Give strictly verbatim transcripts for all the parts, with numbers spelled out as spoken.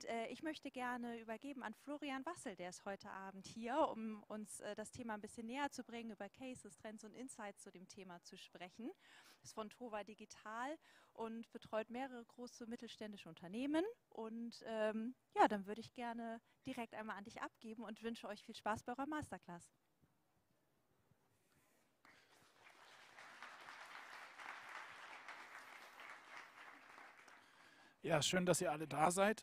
äh, ich möchte gerne übergeben an Florian Wassel, der ist heute Abend hier, um uns äh, das Thema ein bisschen näher zu bringen, über Cases, Trends und Insights zu dem Thema zu sprechen. Ist von Tova Digital und betreut mehrere große mittelständische Unternehmen. Und ähm, ja, dann würde ich gerne direkt einmal an dich abgeben und wünsche euch viel Spaß bei eurer Masterclass. Ja, schön, dass ihr alle da seid.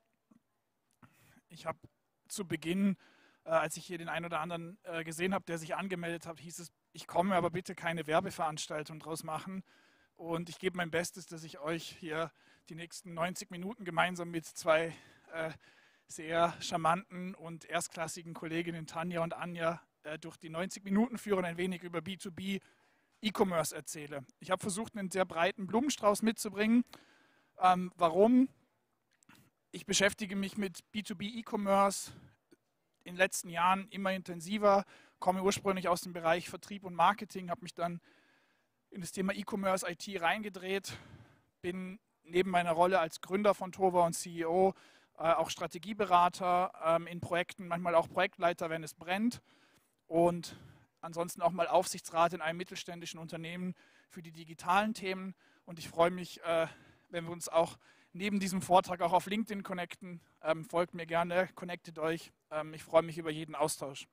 Ich habe zu Beginn, äh, als ich hier den einen oder anderen äh, gesehen habe, der sich angemeldet hat, hieß es, ich komme, aber bitte keine Werbeveranstaltung draus machen. Und ich gebe mein Bestes, dass ich euch hier die nächsten neunzig Minuten gemeinsam mit zwei äh, sehr charmanten und erstklassigen Kolleginnen Tanja und Anja äh, durch die neunzig Minuten führe und ein wenig über B zwei B E-Commerce erzähle. Ich habe versucht, einen sehr breiten Blumenstrauß mitzubringen. Ähm, warum? Ich beschäftige mich mit B zwei B E-Commerce in den letzten Jahren immer intensiver, komme ursprünglich aus dem Bereich Vertrieb und Marketing, habe mich dann in das Thema E-Commerce I T reingedreht, bin neben meiner Rolle als Gründer von Tova und C E O äh, auch Strategieberater ähm, in Projekten, manchmal auch Projektleiter, wenn es brennt, und ansonsten auch mal Aufsichtsrat in einem mittelständischen Unternehmen für die digitalen Themen. Und ich freue mich, äh, wenn wir uns auch neben diesem Vortrag auch auf LinkedIn connecten. Ähm, folgt mir gerne, connectet euch. Ähm, ich freue mich über jeden Austausch.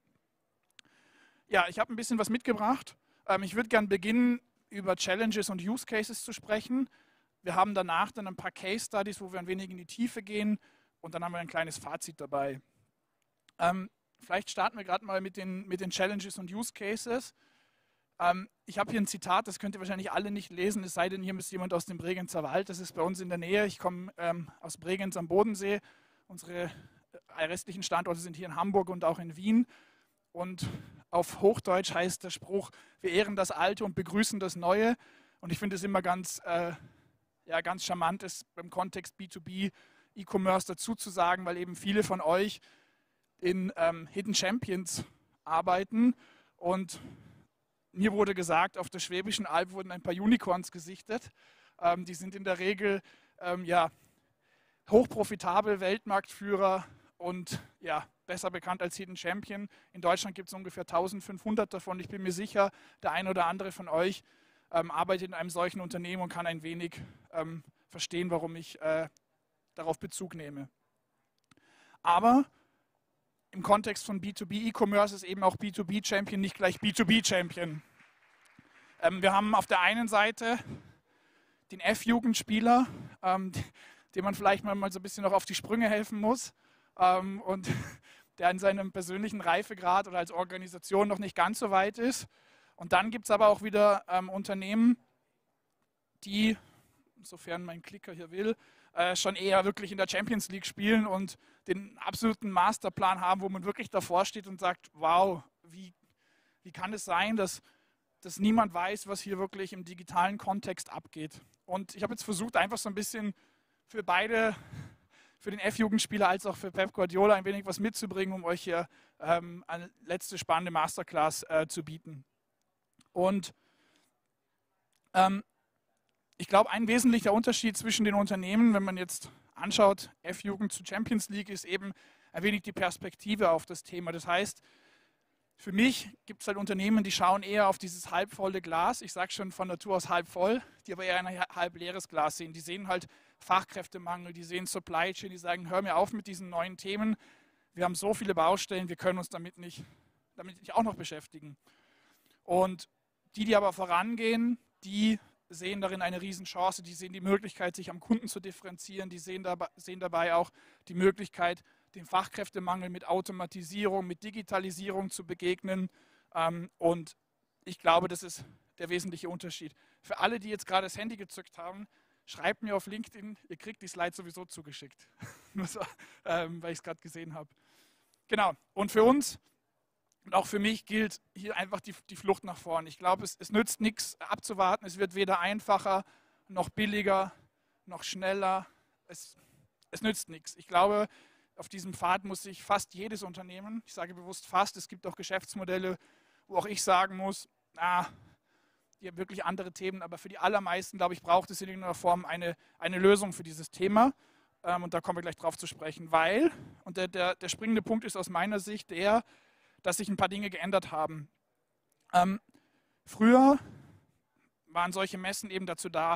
Ja, ich habe ein bisschen was mitgebracht. Ähm, ich würde gerne beginnen, über Challenges und Use Cases zu sprechen. Wir haben danach dann ein paar Case Studies, wo wir ein wenig in die Tiefe gehen, und dann haben wir ein kleines Fazit dabei. Ähm, vielleicht starten wir gerade mal mit den, mit den Challenges und Use Cases. Ähm, ich habe hier ein Zitat, das könnt ihr wahrscheinlich alle nicht lesen, es sei denn, hier ist jemand aus dem Bregenzer Wald. Das ist bei uns in der Nähe. Ich komme ähm, aus Bregenz am Bodensee. Unsere äh, restlichen Standorte sind hier in Hamburg und auch in Wien. Und auf Hochdeutsch heißt der Spruch, wir ehren das Alte und begrüßen das Neue. Und ich finde es immer ganz, äh, ja, ganz charmant, es beim Kontext B zwei B E-Commerce dazu zu sagen, weil eben viele von euch in ähm, Hidden Champions arbeiten. Und mir wurde gesagt, auf der Schwäbischen Alb wurden ein paar Unicorns gesichtet. Ähm, die sind in der Regel ähm, ja, hochprofitabel, Weltmarktführer und ja, besser bekannt als Hidden Champion. In Deutschland gibt es ungefähr eintausendfünfhundert davon. Ich bin mir sicher, der ein oder andere von euch ähm, arbeitet in einem solchen Unternehmen und kann ein wenig ähm, verstehen, warum ich äh, darauf Bezug nehme. Aber im Kontext von B zwei B E-Commerce ist eben auch B zwei B Champion nicht gleich B zwei B Champion. Ähm, wir haben auf der einen Seite den F-Jugendspieler, ähm, dem man vielleicht mal so ein bisschen noch auf die Sprünge helfen muss ähm, und der in seinem persönlichen Reifegrad oder als Organisation noch nicht ganz so weit ist. Und dann gibt es aber auch wieder ähm, Unternehmen, die, sofern mein Klicker hier will, äh, schon eher wirklich in der Champions League spielen und den absoluten Masterplan haben, wo man wirklich davor steht und sagt, wow, wie, wie kann es sein, dass, dass niemand weiß, was hier wirklich im digitalen Kontext abgeht. Und ich habe jetzt versucht, einfach so ein bisschen für beide, für den F-Jugendspieler als auch für Pep Guardiola ein wenig was mitzubringen, um euch hier ähm, eine letzte spannende Masterclass äh, zu bieten. Und ähm, ich glaube, ein wesentlicher Unterschied zwischen den Unternehmen, wenn man jetzt anschaut, F-Jugend zu Champions League, ist eben ein wenig die Perspektive auf das Thema. Das heißt, für mich gibt es halt Unternehmen, die schauen eher auf dieses halbvolle Glas. Ich sage schon von Natur aus halb voll, die aber eher ein halb leeres Glas sehen. Die sehen halt Fachkräftemangel, die sehen Supply Chain, die sagen, hör mir auf mit diesen neuen Themen. Wir haben so viele Baustellen, wir können uns damit nicht, damit nicht auch noch beschäftigen. Und die, die aber vorangehen, die sehen darin eine Riesenchance, die sehen die Möglichkeit, sich am Kunden zu differenzieren, die sehen dabei, sehen dabei auch die Möglichkeit, dem Fachkräftemangel mit Automatisierung, mit Digitalisierung zu begegnen. Und ich glaube, das ist der wesentliche Unterschied. Für alle, die jetzt gerade das Handy gezückt haben, schreibt mir auf LinkedIn, ihr kriegt die Slides sowieso zugeschickt. Nur so, ähm, weil ich es gerade gesehen habe. Genau, und für uns und auch für mich gilt hier einfach die, die Flucht nach vorn. Ich glaube, es, es nützt nichts abzuwarten. Es wird weder einfacher, noch billiger, noch schneller. Es, es nützt nichts. Ich glaube, auf diesem Pfad muss sich fast jedes Unternehmen, ich sage bewusst fast, es gibt auch Geschäftsmodelle, wo auch ich sagen muss, ah, die haben wirklich andere Themen, aber für die allermeisten, glaube ich, braucht es in irgendeiner Form eine, eine Lösung für dieses Thema. ähm, und da kommen wir gleich drauf zu sprechen, weil, und der, der, der springende Punkt ist aus meiner Sicht der, dass sich ein paar Dinge geändert haben. Ähm, früher waren solche Messen eben dazu da,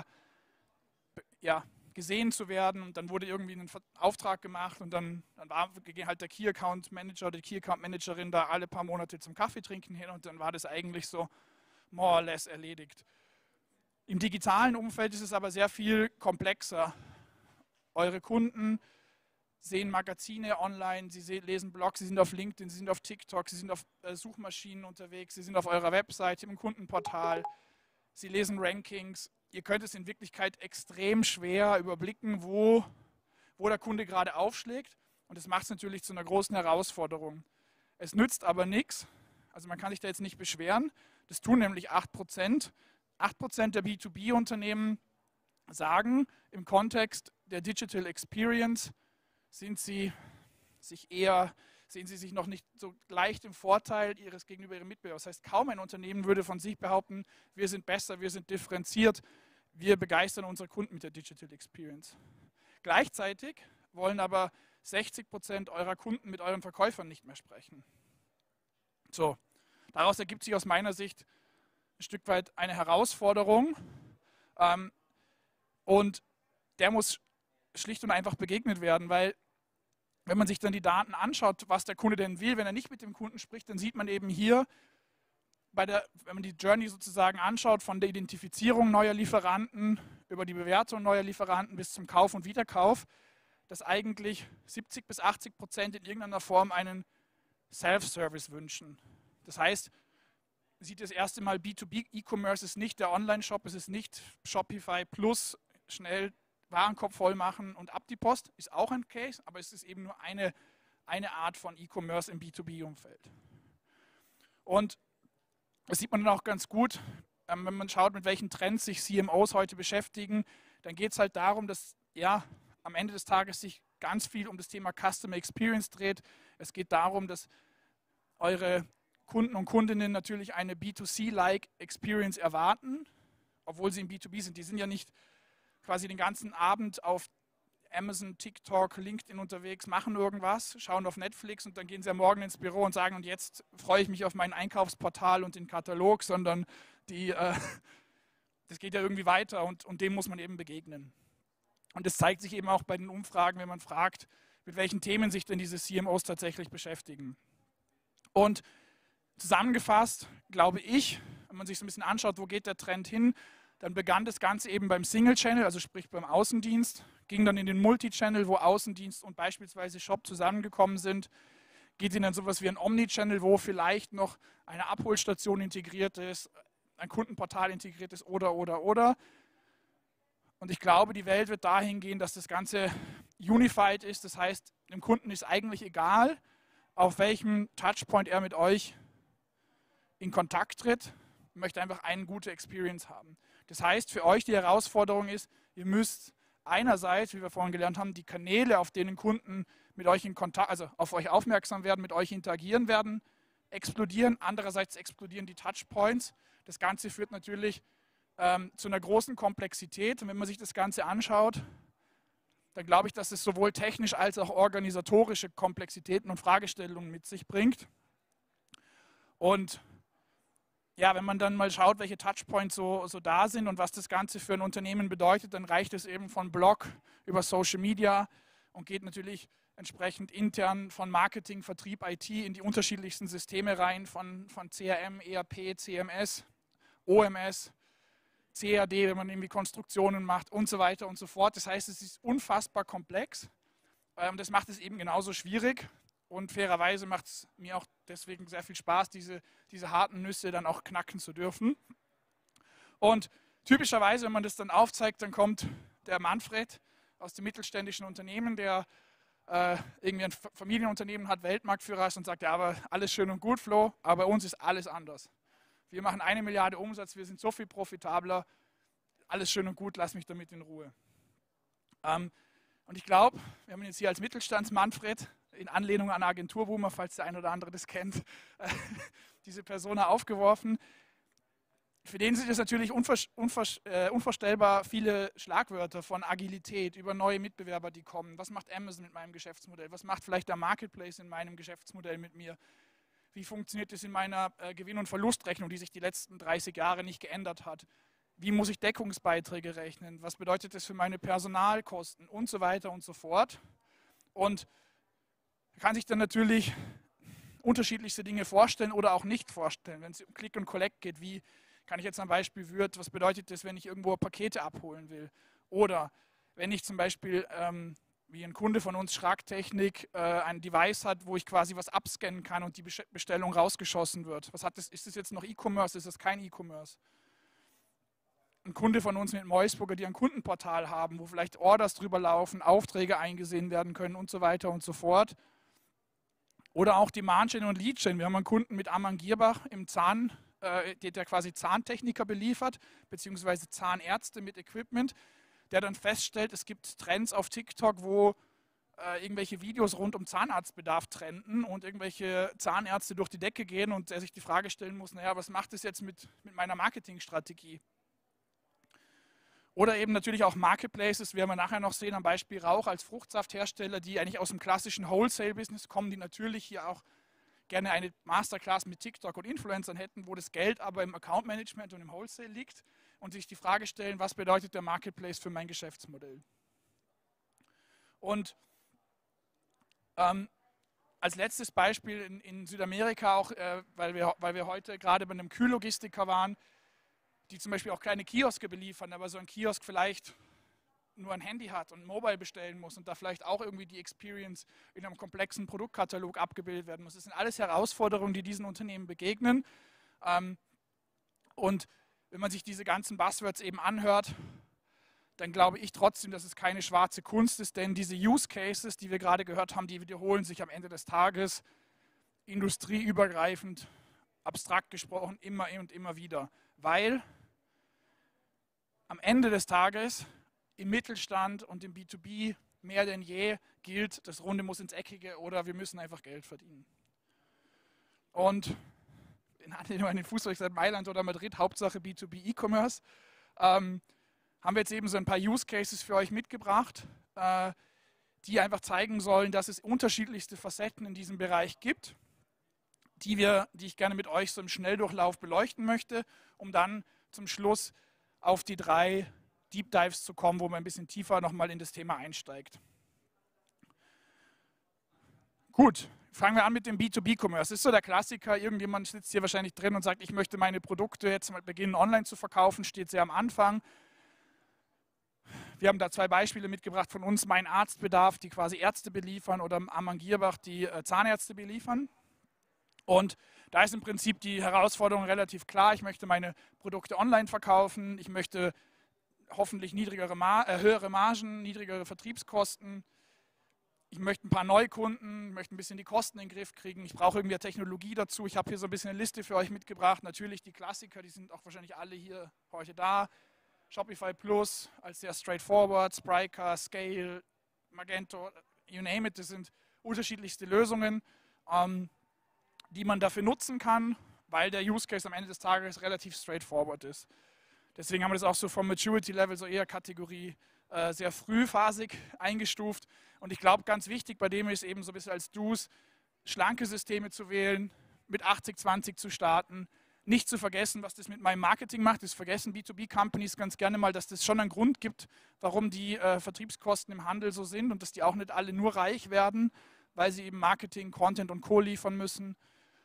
ja, gesehen zu werden, und dann wurde irgendwie ein Auftrag gemacht und dann, dann war halt der Key Account Manager oder die Key Account Managerin da alle paar Monate zum Kaffee trinken hin, und dann war das eigentlich so more or less erledigt. Im digitalen Umfeld ist es aber sehr viel komplexer. Eure Kunden sehen Magazine online, sie lesen Blogs, sie sind auf LinkedIn, sie sind auf TikTok, sie sind auf Suchmaschinen unterwegs, sie sind auf eurer Webseite, im Kundenportal, sie lesen Rankings. Ihr könnt es in Wirklichkeit extrem schwer überblicken, wo, wo der Kunde gerade aufschlägt, und das macht es natürlich zu einer großen Herausforderung. Es nützt aber nichts, also man kann sich da jetzt nicht beschweren, das tun nämlich acht Prozent. acht Prozent der B zwei B-Unternehmen sagen, im Kontext der Digital Experience sind sie sich eher, sehen sie sich noch nicht so leicht im Vorteil ihres gegenüber ihren Mitbewerbern. Das heißt, kaum ein Unternehmen würde von sich behaupten, wir sind besser, wir sind differenziert, wir begeistern unsere Kunden mit der Digital Experience. Gleichzeitig wollen aber sechzig Prozent eurer Kunden mit euren Verkäufern nicht mehr sprechen. So, daraus ergibt sich aus meiner Sicht ein Stück weit eine Herausforderung, ähm, und der muss schlicht und einfach begegnet werden, weil wenn man sich dann die Daten anschaut, was der Kunde denn will, wenn er nicht mit dem Kunden spricht, dann sieht man eben hier, bei der, wenn man die Journey sozusagen anschaut, von der Identifizierung neuer Lieferanten über die Bewertung neuer Lieferanten bis zum Kauf und Wiederkauf, dass eigentlich siebzig bis achtzig Prozent in irgendeiner Form einen Self-Service wünschen. Das heißt, sieht das erste Mal B zwei B E-Commerce ist nicht der Online-Shop, es ist nicht Shopify plus schnell Warenkorb voll machen und ab die Post, ist auch ein Case, aber es ist eben nur eine, eine Art von E-Commerce im B zwei B-Umfeld. Und das sieht man dann auch ganz gut, wenn man schaut, mit welchen Trends sich C M Os heute beschäftigen, dann geht es halt darum, dass ja am Ende des Tages sich ganz viel um das Thema Customer Experience dreht. Es geht darum, dass eure Kunden und Kundinnen natürlich eine B zwei C-like Experience erwarten, obwohl sie im B zwei B sind. Die sind ja nicht quasi den ganzen Abend auf Amazon, TikTok, LinkedIn unterwegs, machen irgendwas, schauen auf Netflix und dann gehen sie am Morgen ins Büro und sagen, und jetzt freue ich mich auf mein Einkaufsportal und den Katalog, sondern die, äh, das geht ja irgendwie weiter, und, und dem muss man eben begegnen. Und das zeigt sich eben auch bei den Umfragen, wenn man fragt, mit welchen Themen sich denn diese C M Os tatsächlich beschäftigen. Und zusammengefasst, glaube ich, wenn man sich so ein bisschen anschaut, wo geht der Trend hin, dann begann das Ganze eben beim Single-Channel, also sprich beim Außendienst, ging dann in den Multi-Channel, wo Außendienst und beispielsweise Shop zusammengekommen sind, geht in dann sowas wie ein Omni-Channel, wo vielleicht noch eine Abholstation integriert ist, ein Kundenportal integriert ist oder, oder, oder. Und ich glaube, die Welt wird dahin gehen, dass das Ganze unified ist, das heißt, dem Kunden ist eigentlich egal, auf welchem Touchpoint er mit euch in Kontakt tritt, möchte einfach eine gute Experience haben. Das heißt, für euch die Herausforderung ist, ihr müsst einerseits, wie wir vorhin gelernt haben, die Kanäle, auf denen Kunden mit euch in Kontakt, also auf euch aufmerksam werden, mit euch interagieren werden, explodieren. Andererseits explodieren die Touchpoints. Das Ganze führt natürlich ähm, zu einer großen Komplexität. Und wenn man sich das Ganze anschaut, dann glaube ich, dass es sowohl technisch als auch organisatorische Komplexitäten und Fragestellungen mit sich bringt. Und ja, wenn man dann mal schaut, welche Touchpoints so, so da sind und was das Ganze für ein Unternehmen bedeutet, dann reicht es eben von Blog über Social Media und geht natürlich entsprechend intern von Marketing, Vertrieb, I T in die unterschiedlichsten Systeme rein, von, von C R M, E R P, C M S, O M S, C A D, wenn man irgendwie Konstruktionen macht und so weiter und so fort. Das heißt, es ist unfassbar komplex. Ähm, das macht es eben genauso schwierig. Und fairerweise macht es mir auch deswegen sehr viel Spaß, diese, diese harten Nüsse dann auch knacken zu dürfen. Und typischerweise, wenn man das dann aufzeigt, dann kommt der Manfred aus dem mittelständischen Unternehmen, der äh, irgendwie ein Familienunternehmen hat, Weltmarktführer ist und sagt, ja, aber alles schön und gut, Flo, aber bei uns ist alles anders. Wir machen eine Milliarde Umsatz, wir sind so viel profitabler, alles schön und gut, lass mich damit in Ruhe. Ähm, und ich glaube, wir haben ihn jetzt hier als Mittelstands-Manfred, in Anlehnung an Agenturboomer, falls der ein oder andere das kennt, diese Persona aufgeworfen. für den sind es natürlich unver, unver, äh, unvorstellbar viele Schlagwörter von Agilität über neue Mitbewerber, die kommen. Was macht Amazon mit meinem Geschäftsmodell? Was macht vielleicht der Marketplace in meinem Geschäftsmodell mit mir? Wie funktioniert es in meiner äh, Gewinn- und Verlustrechnung, die sich die letzten dreißig Jahre nicht geändert hat? Wie muss ich Deckungsbeiträge rechnen? Was bedeutet das für meine Personalkosten? Und so weiter und so fort. Und man kann sich dann natürlich unterschiedlichste Dinge vorstellen oder auch nicht vorstellen. Wenn es um Click und Collect geht, wie kann ich jetzt ein Beispiel Wirt, was bedeutet das, wenn ich irgendwo Pakete abholen will? Oder wenn ich zum Beispiel, ähm, wie ein Kunde von uns, Schragtechnik, äh, ein Device hat, wo ich quasi was abscannen kann und die Bestellung rausgeschossen wird. Was hat das? Ist das jetzt noch E-Commerce? Ist das kein E-Commerce? Ein Kunde von uns mit Meusburger, die ein Kundenportal haben, wo vielleicht Orders drüber laufen, Aufträge eingesehen werden können und so weiter und so fort. Oder auch Demand-Gen und Lead-Gen. Wir haben einen Kunden mit Ammann Gierbach im Zahn, äh, der quasi Zahntechniker beliefert, beziehungsweise Zahnärzte mit Equipment, der dann feststellt, es gibt Trends auf TikTok, wo äh, irgendwelche Videos rund um Zahnarztbedarf trenden und irgendwelche Zahnärzte durch die Decke gehen und er sich die Frage stellen muss, naja, was macht das jetzt mit, mit meiner Marketingstrategie? Oder eben natürlich auch Marketplaces, werden wir nachher noch sehen, am Beispiel Rauch als Fruchtsafthersteller, die eigentlich aus dem klassischen Wholesale-Business kommen, die natürlich hier auch gerne eine Masterclass mit TikTok und Influencern hätten, wo das Geld aber im Account-Management und im Wholesale liegt und sich die Frage stellen, was bedeutet der Marketplace für mein Geschäftsmodell? Und ähm, als letztes Beispiel in, in Südamerika auch, äh, weil, wir, weil wir heute gerade bei einem Kühllogistiker waren, die zum Beispiel auch kleine Kioske beliefern, aber so ein Kiosk vielleicht nur ein Handy hat und Mobile bestellen muss und da vielleicht auch irgendwie die Experience in einem komplexen Produktkatalog abgebildet werden muss. Das sind alles Herausforderungen, die diesen Unternehmen begegnen. Und wenn man sich diese ganzen Buzzwords eben anhört, dann glaube ich trotzdem, dass es keine schwarze Kunst ist, denn diese Use Cases, die wir gerade gehört haben, die wiederholen sich am Ende des Tages industrieübergreifend, abstrakt gesprochen, immer und immer wieder. Weil am Ende des Tages im Mittelstand und im B zwei B mehr denn je gilt, das Runde muss ins Eckige oder wir müssen einfach Geld verdienen. Und in Anlehnung an den Fußball seit Mailand oder Madrid, Hauptsache B zwei B E-Commerce, ähm, haben wir jetzt eben so ein paar Use Cases für euch mitgebracht, äh, die einfach zeigen sollen, dass es unterschiedlichste Facetten in diesem Bereich gibt, die, wir, die ich gerne mit euch so im Schnelldurchlauf beleuchten möchte, um dann zum Schluss auf die drei Deep Dives zu kommen, wo man ein bisschen tiefer nochmal in das Thema einsteigt. Gut, fangen wir an mit dem B zwei B-Commerce. Das ist so der Klassiker, irgendjemand sitzt hier wahrscheinlich drin und sagt, ich möchte meine Produkte jetzt mal beginnen online zu verkaufen, steht sehr am Anfang. Wir haben da zwei Beispiele mitgebracht von uns, Mein Arztbedarf, die quasi Ärzte beliefern, oder Ammann Gierbach, die Zahnärzte beliefern. Und da ist im Prinzip die Herausforderung relativ klar. Ich möchte meine Produkte online verkaufen, ich möchte hoffentlich niedrigere, äh, höhere Margen, niedrigere Vertriebskosten. Ich möchte ein paar Neukunden, möchte ein bisschen die Kosten in den Griff kriegen. Ich brauche irgendwie Technologie dazu. Ich habe hier so ein bisschen eine Liste für euch mitgebracht. Natürlich die Klassiker, die sind auch wahrscheinlich alle hier heute da. Shopify Plus als sehr straightforward, Spryker, Scale, Magento, you name it. Das sind unterschiedlichste Lösungen, ähm, die man dafür nutzen kann, weil der Use Case am Ende des Tages relativ straightforward ist. Deswegen haben wir das auch so vom Maturity Level, so eher Kategorie äh, sehr frühphasig eingestuft. Und ich glaube, ganz wichtig bei dem ist eben so ein bisschen als Do's, schlanke Systeme zu wählen, mit achtzig zwanzig zu starten, nicht zu vergessen, was das mit meinem Marketing macht. Das vergessen B zwei B-Companies ganz gerne mal, dass das schon einen Grund gibt, warum die äh, Vertriebskosten im Handel so sind und dass die auch nicht alle nur reich werden, weil sie eben Marketing, Content und Co. liefern müssen.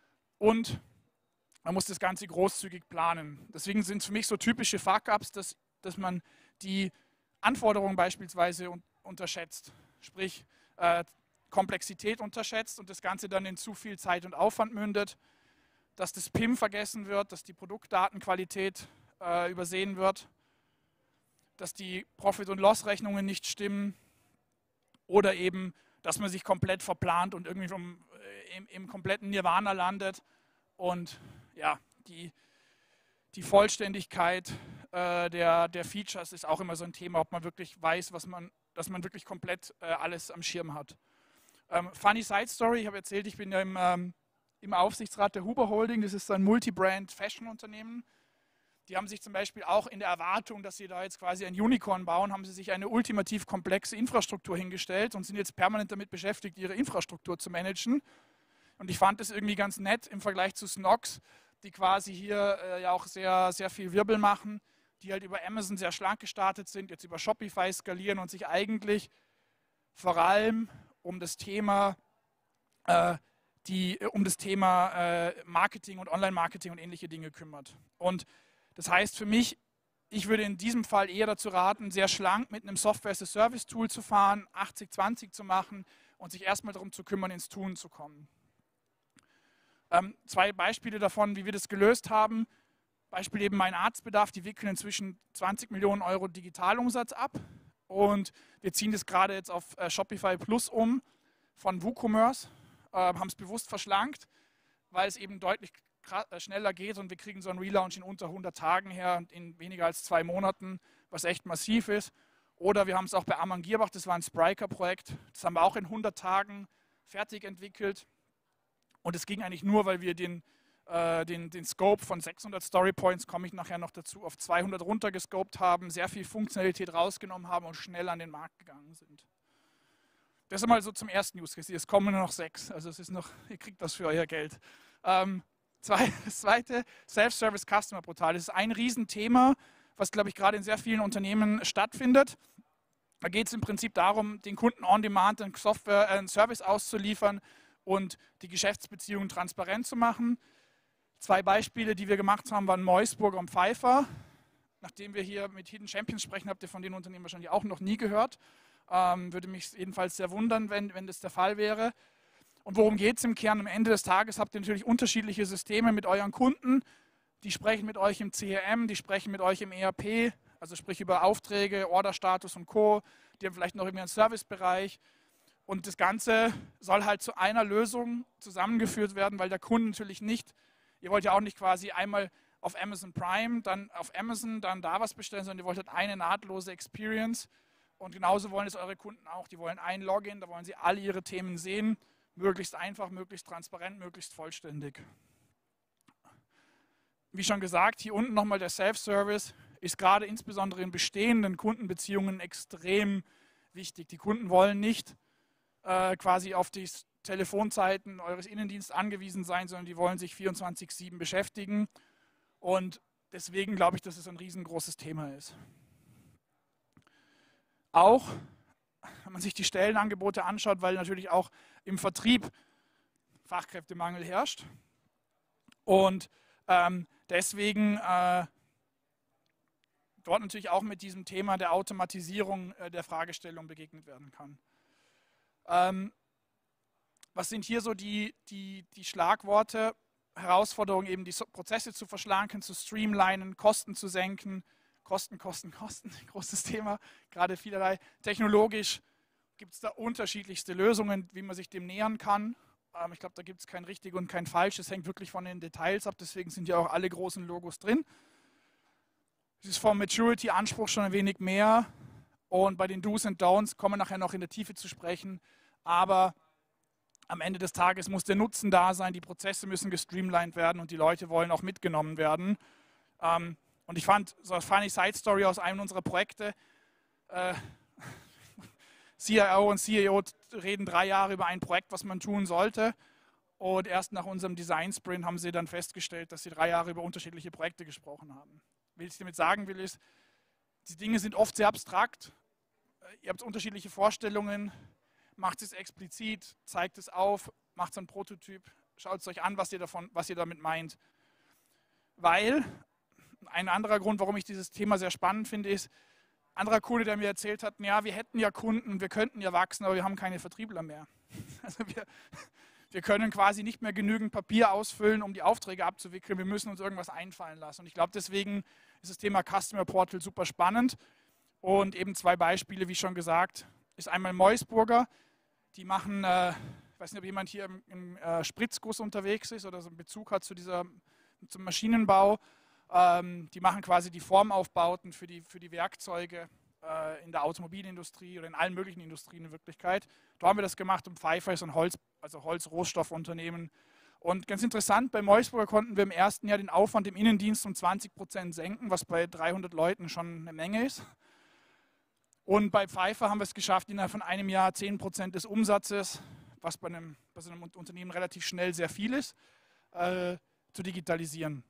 Und man muss das Ganze großzügig planen. Deswegen sind es für mich so typische Fuck-Ups, dass, dass man die Anforderungen beispielsweise un unterschätzt, sprich äh, Komplexität unterschätzt und das Ganze dann in zu viel Zeit und Aufwand mündet, dass das P I M vergessen wird, dass die Produktdatenqualität äh, übersehen wird, dass die Profit- und Loss-Rechnungen nicht stimmen oder eben, dass man sich komplett verplant und irgendwie vom, äh, im, im kompletten Nirvana landet und ja, die, die Vollständigkeit äh, der, der Features ist auch immer so ein Thema, ob man wirklich weiß, was man, dass man wirklich komplett äh, alles am Schirm hat. Ähm, funny Side Story, ich habe erzählt, ich bin ja im, ähm, im Aufsichtsrat der Huber Holding, das ist so ein Multi-Brand-Fashion-Unternehmen. Die haben sich zum Beispiel auch in der Erwartung, dass sie da jetzt quasi ein Unicorn bauen, haben sie sich eine ultimativ komplexe Infrastruktur hingestellt und sind jetzt permanent damit beschäftigt, ihre Infrastruktur zu managen. Und ich fand das irgendwie ganz nett im Vergleich zu Snox, die quasi hier äh, ja auch sehr, sehr viel Wirbel machen, die halt über Amazon sehr schlank gestartet sind, jetzt über Shopify skalieren und sich eigentlich vor allem um das Thema, äh, die, um das Thema äh, Marketing und Online-Marketing und ähnliche Dinge kümmert. Und das heißt für mich, ich würde in diesem Fall eher dazu raten, sehr schlank mit einem Software-as-a-Service-Tool zu fahren, achtzig zwanzig zu machen und sich erstmal darum zu kümmern, ins Tun zu kommen. Ähm, zwei Beispiele davon, wie wir das gelöst haben. Beispiel eben mein Arztbedarf, die wickeln inzwischen zwanzig Millionen Euro Digitalumsatz ab und wir ziehen das gerade jetzt auf äh, Shopify Plus um von WooCommerce, äh, haben es bewusst verschlankt, weil es eben deutlich schneller geht und wir kriegen so einen Relaunch in unter hundert Tagen her und in weniger als zwei Monaten, was echt massiv ist. Oder wir haben es auch bei Ammann Gierbach, das war ein Spryker-Projekt, das haben wir auch in hundert Tagen fertig entwickelt. Und es ging eigentlich nur, weil wir den, äh, den, den Scope von sechshundert Story Points, komme ich nachher noch dazu, auf zweihundert runtergescoped haben, sehr viel Funktionalität rausgenommen haben und schnell an den Markt gegangen sind. Das ist mal so zum ersten Use Case. Es kommen nur noch sechs, also es ist noch, ihr kriegt das für euer Geld. Ähm, zwei, das zweite, Self-Service Customer Portal. Das ist ein Riesenthema, was, glaube ich, gerade in sehr vielen Unternehmen stattfindet. Da geht es im Prinzip darum, den Kunden on-demand einen, Software, einen Service auszuliefern und die Geschäftsbeziehungen transparent zu machen. Zwei Beispiele, die wir gemacht haben, waren Meusburger und Pfeiffer. Nachdem wir hier mit Hidden Champions sprechen, habt ihr von den Unternehmen wahrscheinlich auch noch nie gehört. Ähm, würde mich jedenfalls sehr wundern, wenn, wenn das der Fall wäre. Und worum geht es im Kern? Am Ende des Tages habt ihr natürlich unterschiedliche Systeme mit euren Kunden. Die sprechen mit euch im C R M, die sprechen mit euch im E R P, also sprich über Aufträge, Orderstatus und Co. Die haben vielleicht noch irgendwie einen Servicebereich. Und das Ganze soll halt zu einer Lösung zusammengeführt werden, weil der Kunde natürlich nicht, ihr wollt ja auch nicht quasi einmal auf Amazon Prime, dann auf Amazon, dann da was bestellen, sondern ihr wollt halt eine nahtlose Experience. Und genauso wollen es eure Kunden auch. Die wollen ein Login, da wollen sie alle ihre Themen sehen. Möglichst einfach, möglichst transparent, möglichst vollständig. Wie schon gesagt, hier unten nochmal der Self-Service ist gerade insbesondere in bestehenden Kundenbeziehungen extrem wichtig. Die Kunden wollen nicht äh, quasi auf die Telefonzeiten eures Innendienstes angewiesen sein, sondern die wollen sich vierundzwanzig sieben beschäftigen. Und deswegen glaube ich, dass es ein riesengroßes Thema ist. Auch, wenn man sich die Stellenangebote anschaut, weil natürlich auch im Vertrieb Fachkräftemangel herrscht und ähm, deswegen äh, dort natürlich auch mit diesem Thema der Automatisierung äh, der Fragestellung begegnet werden kann. Ähm, was sind hier so die, die, die Schlagworte? Herausforderung, eben die Prozesse zu verschlanken, zu streamlinen, Kosten zu senken. Kosten, Kosten, Kosten, großes Thema, gerade vielerlei. Technologisch gibt es da unterschiedlichste Lösungen, wie man sich dem nähern kann. Ähm, ich glaube, da gibt es kein richtig und kein falsch. Es hängt wirklich von den Details ab, deswegen sind ja auch alle großen Logos drin. Es ist vom Maturity-Anspruch schon ein wenig mehr und bei den Do's und Don'ts kommen wir nachher noch in der Tiefe zu sprechen, aber am Ende des Tages muss der Nutzen da sein, die Prozesse müssen gestreamlined werden und die Leute wollen auch mitgenommen werden. Ähm, Und ich fand so eine funny Side Story aus einem unserer Projekte. Äh, C I O und C E O reden drei Jahre über ein Projekt, was man tun sollte. Und erst nach unserem Design Sprint haben sie dann festgestellt, dass sie drei Jahre über unterschiedliche Projekte gesprochen haben. Was ich damit sagen will, ist, die Dinge sind oft sehr abstrakt. Ihr habt unterschiedliche Vorstellungen. Macht es explizit, zeigt es auf, macht es einen Prototyp, schaut es euch an, was ihr, davon, was ihr damit meint. Weil ein anderer Grund, warum ich dieses Thema sehr spannend finde, ist, ein anderer Kunde, der mir erzählt hat, ja, wir hätten ja Kunden, wir könnten ja wachsen, aber wir haben keine Vertriebler mehr. Also wir, wir können quasi nicht mehr genügend Papier ausfüllen, um die Aufträge abzuwickeln. Wir müssen uns irgendwas einfallen lassen. Und ich glaube, deswegen ist das Thema Customer Portal super spannend. Und eben zwei Beispiele, wie schon gesagt, ist einmal Meusburger. Die machen, äh, ich weiß nicht, ob jemand hier im, im äh, Spritzguss unterwegs ist oder so einen Bezug hat zu dieser, zum Maschinenbau. Die machen quasi die Formaufbauten für die, für die Werkzeuge äh, in der Automobilindustrie oder in allen möglichen Industrien in Wirklichkeit. Da haben wir das gemacht und Pfeiffer ist ein Holz, also Holzrohstoffunternehmen Und ganz interessant, bei Meusburger konnten wir im ersten Jahr den Aufwand im Innendienst um zwanzig Prozent senken, was bei dreihundert Leuten schon eine Menge ist. Und bei Pfeiffer haben wir es geschafft, innerhalb von einem Jahr zehn Prozent des Umsatzes, was bei einem, bei so einem Unternehmen relativ schnell sehr viel ist, äh, zu digitalisieren.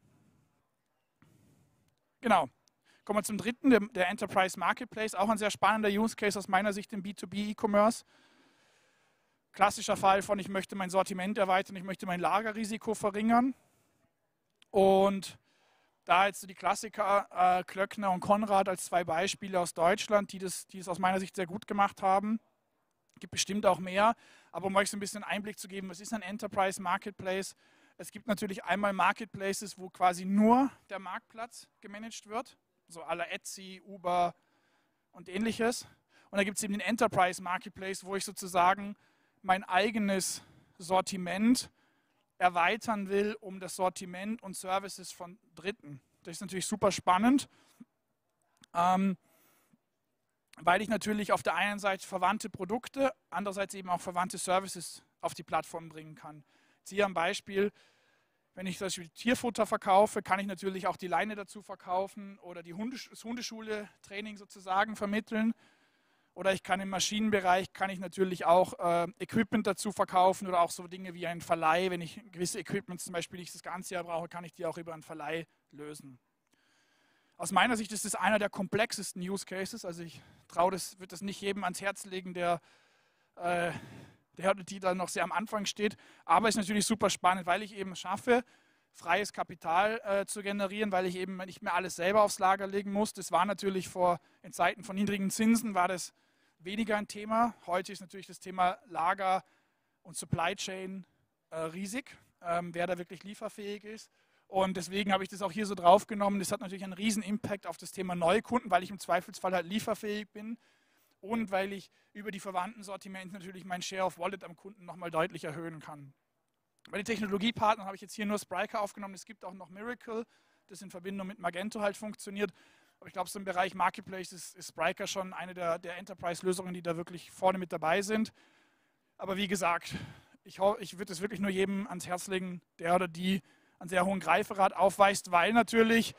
Genau. Kommen wir zum dritten, der, der Enterprise Marketplace, auch ein sehr spannender Use Case aus meiner Sicht im B zwei B E-Commerce. Klassischer Fall von, ich möchte mein Sortiment erweitern, ich möchte mein Lagerrisiko verringern. Und da jetzt so die Klassiker, äh, Klöckner und Konrad als zwei Beispiele aus Deutschland, die das, die das aus meiner Sicht sehr gut gemacht haben. Es gibt bestimmt auch mehr, aber um euch so ein bisschen Einblick zu geben, was ist ein Enterprise Marketplace? Es gibt natürlich einmal Marketplaces, wo quasi nur der Marktplatz gemanagt wird, so à la Etsy, Uber und ähnliches. Und da gibt es eben den Enterprise Marketplace, wo ich sozusagen mein eigenes Sortiment erweitern will um das Sortiment und Services von Dritten. Das ist natürlich super spannend, ähm, weil ich natürlich auf der einen Seite verwandte Produkte, andererseits eben auch verwandte Services auf die Plattform bringen kann. Jetzt hier ein Beispiel, wenn ich das Tierfutter verkaufe, kann ich natürlich auch die Leine dazu verkaufen oder die Hundesch- das Hundeschule-Training sozusagen vermitteln. Oder ich kann im Maschinenbereich, kann ich natürlich auch äh, Equipment dazu verkaufen oder auch so Dinge wie einen Verleih. Wenn ich gewisse Equipment zum Beispiel nicht das ganze Jahr brauche, kann ich die auch über einen Verleih lösen. Aus meiner Sicht ist das einer der komplexesten Use Cases. Also ich traue das, würde das nicht jedem ans Herz legen, der, äh, der die da noch sehr am Anfang steht. Aber es ist natürlich super spannend, weil ich eben schaffe, freies Kapital äh, zu generieren, weil ich eben nicht mehr alles selber aufs Lager legen muss. Das war natürlich vor, in Zeiten von niedrigen Zinsen war das weniger ein Thema. Heute ist natürlich das Thema Lager und Supply Chain äh, riesig, ähm, wer da wirklich lieferfähig ist. Und deswegen habe ich das auch hier so draufgenommen. Das hat natürlich einen riesen Impact auf das Thema Neukunden, weil ich im Zweifelsfall halt lieferfähig bin und weil ich über die verwandten Sortimente natürlich mein Share of Wallet am Kunden nochmal deutlich erhöhen kann. Bei den Technologiepartnern habe ich jetzt hier nur Spryker aufgenommen. Es gibt auch noch Miracle, das in Verbindung mit Magento halt funktioniert. Aber ich glaube, so im Bereich Marketplace ist, ist Spryker schon eine der, der Enterprise-Lösungen, die da wirklich vorne mit dabei sind. Aber wie gesagt, ich, ich würde es wirklich nur jedem ans Herz legen, der oder die einen sehr hohen Greifegrad aufweist, weil natürlich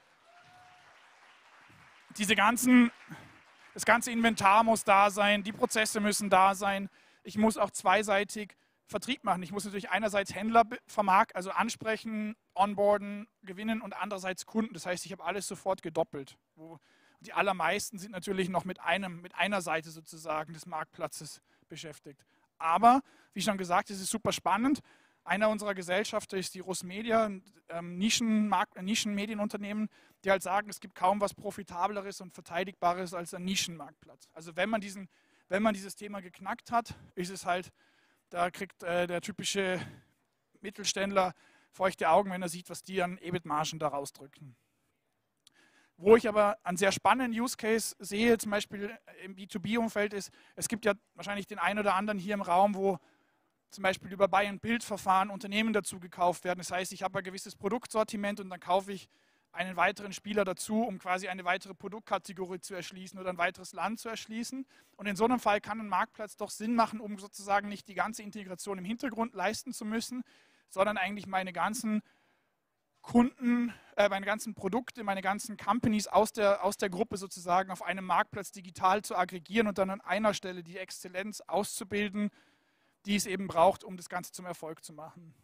diese ganzen, das ganze Inventar muss da sein, die Prozesse müssen da sein. Ich muss auch zweiseitig Vertrieb machen. Ich muss natürlich einerseits Händler vermarkten, also ansprechen, onboarden, gewinnen und andererseits Kunden. Das heißt, ich habe alles sofort gedoppelt. Die allermeisten sind natürlich noch mit, einem, mit einer Seite sozusagen des Marktplatzes beschäftigt. Aber, wie schon gesagt, es ist super spannend. Einer unserer Gesellschafter ist die Russmedia, ein ähm, Nischenmarkt, ein Nischenmedienunternehmen, die halt sagen, es gibt kaum was Profitableres und Verteidigbares als ein Nischenmarktplatz. Also wenn man, diesen, wenn man dieses Thema geknackt hat, ist es halt, da kriegt äh, der typische Mittelständler feuchte Augen, wenn er sieht, was die an E B I T-Margen da rausdrücken. Wo ich aber einen sehr spannenden Use Case sehe, zum Beispiel im B zwei B-Umfeld ist, es gibt ja wahrscheinlich den einen oder anderen hier im Raum, wo zum Beispiel über Buy-and-Build-Verfahren Unternehmen dazu gekauft werden. Das heißt, ich habe ein gewisses Produktsortiment und dann kaufe ich einen weiteren Spieler dazu, um quasi eine weitere Produktkategorie zu erschließen oder ein weiteres Land zu erschließen. Und in so einem Fall kann ein Marktplatz doch Sinn machen, um sozusagen nicht die ganze Integration im Hintergrund leisten zu müssen, sondern eigentlich meine ganzen Kunden, äh, meine ganzen Produkte, meine ganzen Companies aus der, aus der Gruppe sozusagen auf einem Marktplatz digital zu aggregieren und dann an einer Stelle die Exzellenz auszubilden, die es eben braucht, um das Ganze zum Erfolg zu machen.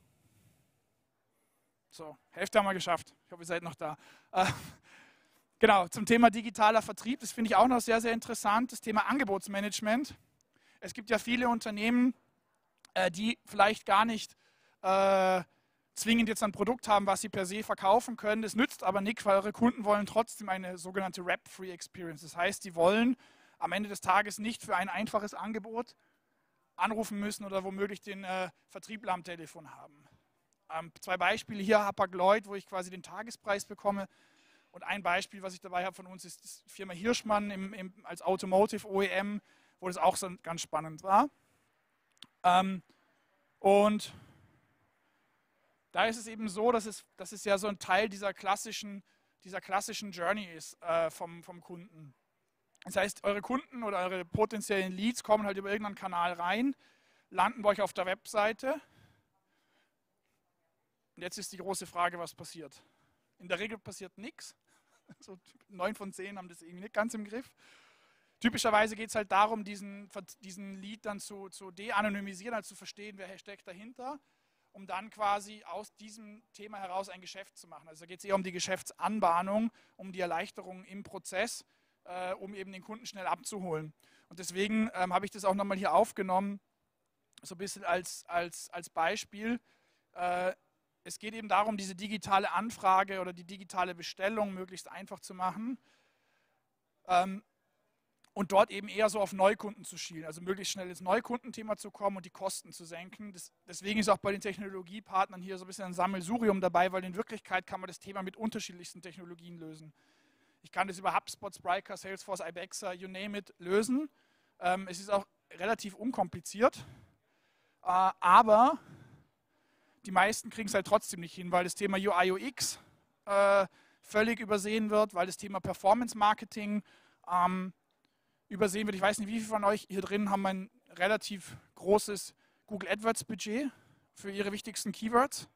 So, Hälfte haben wir geschafft. Ich hoffe, ihr seid noch da. Äh, genau, zum Thema digitaler Vertrieb, das finde ich auch noch sehr, sehr interessant, das Thema Angebotsmanagement. Es gibt ja viele Unternehmen, äh, die vielleicht gar nicht äh, zwingend jetzt ein Produkt haben, was sie per se verkaufen können. Das nützt aber nichts, weil eure Kunden wollen trotzdem eine sogenannte Wrap-Free Experience. Das heißt, die wollen am Ende des Tages nicht für ein einfaches Angebot anrufen müssen oder womöglich den äh, Vertriebler am Telefon haben. Ähm, zwei Beispiele hier, Hapag-Lloyd, wo ich quasi den Tagespreis bekomme. Und ein Beispiel, was ich dabei habe von uns, ist die Firma Hirschmann im, im, als Automotive O E M, wo das auch so ganz spannend war. Ähm, und da ist es eben so, dass es, dass es ja so ein Teil dieser klassischen, dieser klassischen Journey ist äh, vom, vom Kunden. Das heißt, eure Kunden oder eure potenziellen Leads kommen halt über irgendeinen Kanal rein, landen bei euch auf der Webseite Und jetzt ist die große Frage, was passiert. In der Regel passiert nichts. So neun von zehn haben das irgendwie nicht ganz im Griff. Typischerweise geht es halt darum, diesen, diesen Lead dann zu, zu de-anonymisieren, also zu verstehen, wer steckt dahinter, um dann quasi aus diesem Thema heraus ein Geschäft zu machen. Also da geht es eher um die Geschäftsanbahnung, um die Erleichterung im Prozess, äh, um eben den Kunden schnell abzuholen. Und deswegen ähm, habe ich das auch nochmal hier aufgenommen, so ein bisschen als, als, als Beispiel. Äh, es geht eben darum, diese digitale Anfrage oder die digitale Bestellung möglichst einfach zu machen. Ähm, Und dort eben eher so auf Neukunden zu schielen, also möglichst schnell ins Neukundenthema zu kommen und die Kosten zu senken. Das, deswegen ist auch bei den Technologiepartnern hier so ein bisschen ein Sammelsurium dabei, weil in Wirklichkeit kann man das Thema mit unterschiedlichsten Technologien lösen. Ich kann das über HubSpot, Spryker, Salesforce, Ibexa, you name it, lösen. Ähm, es ist auch relativ unkompliziert, äh, aber die meisten kriegen es halt trotzdem nicht hin, weil das Thema U I U X äh, völlig übersehen wird, weil das Thema Performance Marketing ähm, übersehen wird. Ich weiß nicht, wie viele von euch hier drin haben ein relativ großes Google AdWords Budget für ihre wichtigsten Keywords.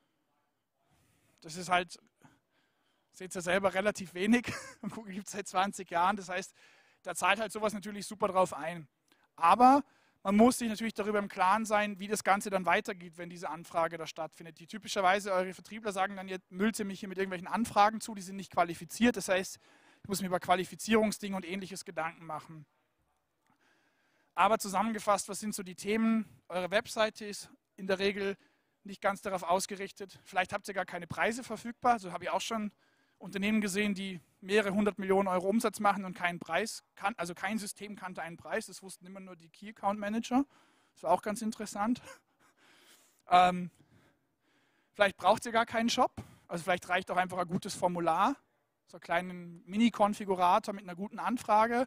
Das ist halt, seht ihr selber, relativ wenig. Google gibt es seit zwanzig Jahren. Das heißt, da zahlt halt sowas natürlich super drauf ein. Aber man muss sich natürlich darüber im Klaren sein, wie das Ganze dann weitergeht, wenn diese Anfrage da stattfindet. Die typischerweise, eure Vertriebler sagen dann, ihr müllt ihr mich hier mit irgendwelchen Anfragen zu, die sind nicht qualifiziert. Das heißt, ich muss mir über Qualifizierungsdinge und Ähnliches Gedanken machen. Aber zusammengefasst, was sind so die Themen? Eure Webseite ist in der Regel nicht ganz darauf ausgerichtet. Vielleicht habt ihr gar keine Preise verfügbar. So habe ich auch schon Unternehmen gesehen, die mehrere hundert Millionen Euro Umsatz machen und keinen Preis kann, also kein System kannte einen Preis. Das wussten immer nur die Key Account Manager. Das war auch ganz interessant. Ähm, vielleicht braucht ihr gar keinen Shop. Also vielleicht reicht auch einfach ein gutes Formular. So einen kleinen Mini-Konfigurator mit einer guten Anfrage.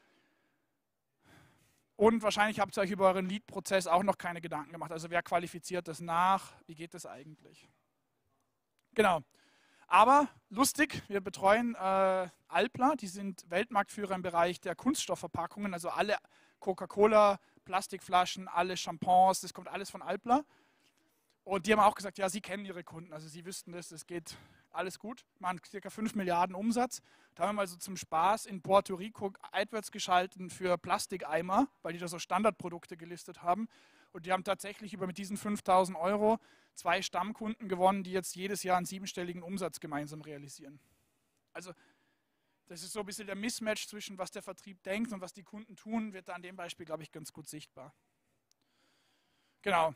Und wahrscheinlich habt ihr euch über euren Lead-Prozess auch noch keine Gedanken gemacht. Also wer qualifiziert das nach? Wie geht das eigentlich? Genau. Aber lustig, wir betreuen äh, Alpla, die sind Weltmarktführer im Bereich der Kunststoffverpackungen. Also alle Coca-Cola, Plastikflaschen, alle Shampoos, das kommt alles von Alpla. Und die haben auch gesagt, ja, sie kennen ihre Kunden, also sie wüssten das, das geht alles gut. Wir machen ca. fünf Milliarden Umsatz. Da haben wir also zum Spaß in Puerto Rico AdWords geschalten für Plastikeimer, weil die da so Standardprodukte gelistet haben. Und die haben tatsächlich über mit diesen fünftausend Euro zwei Stammkunden gewonnen, die jetzt jedes Jahr einen siebenstelligen Umsatz gemeinsam realisieren. Also das ist so ein bisschen der Mismatch zwischen was der Vertrieb denkt und was die Kunden tun, wird da an dem Beispiel, glaube ich, ganz gut sichtbar. Genau.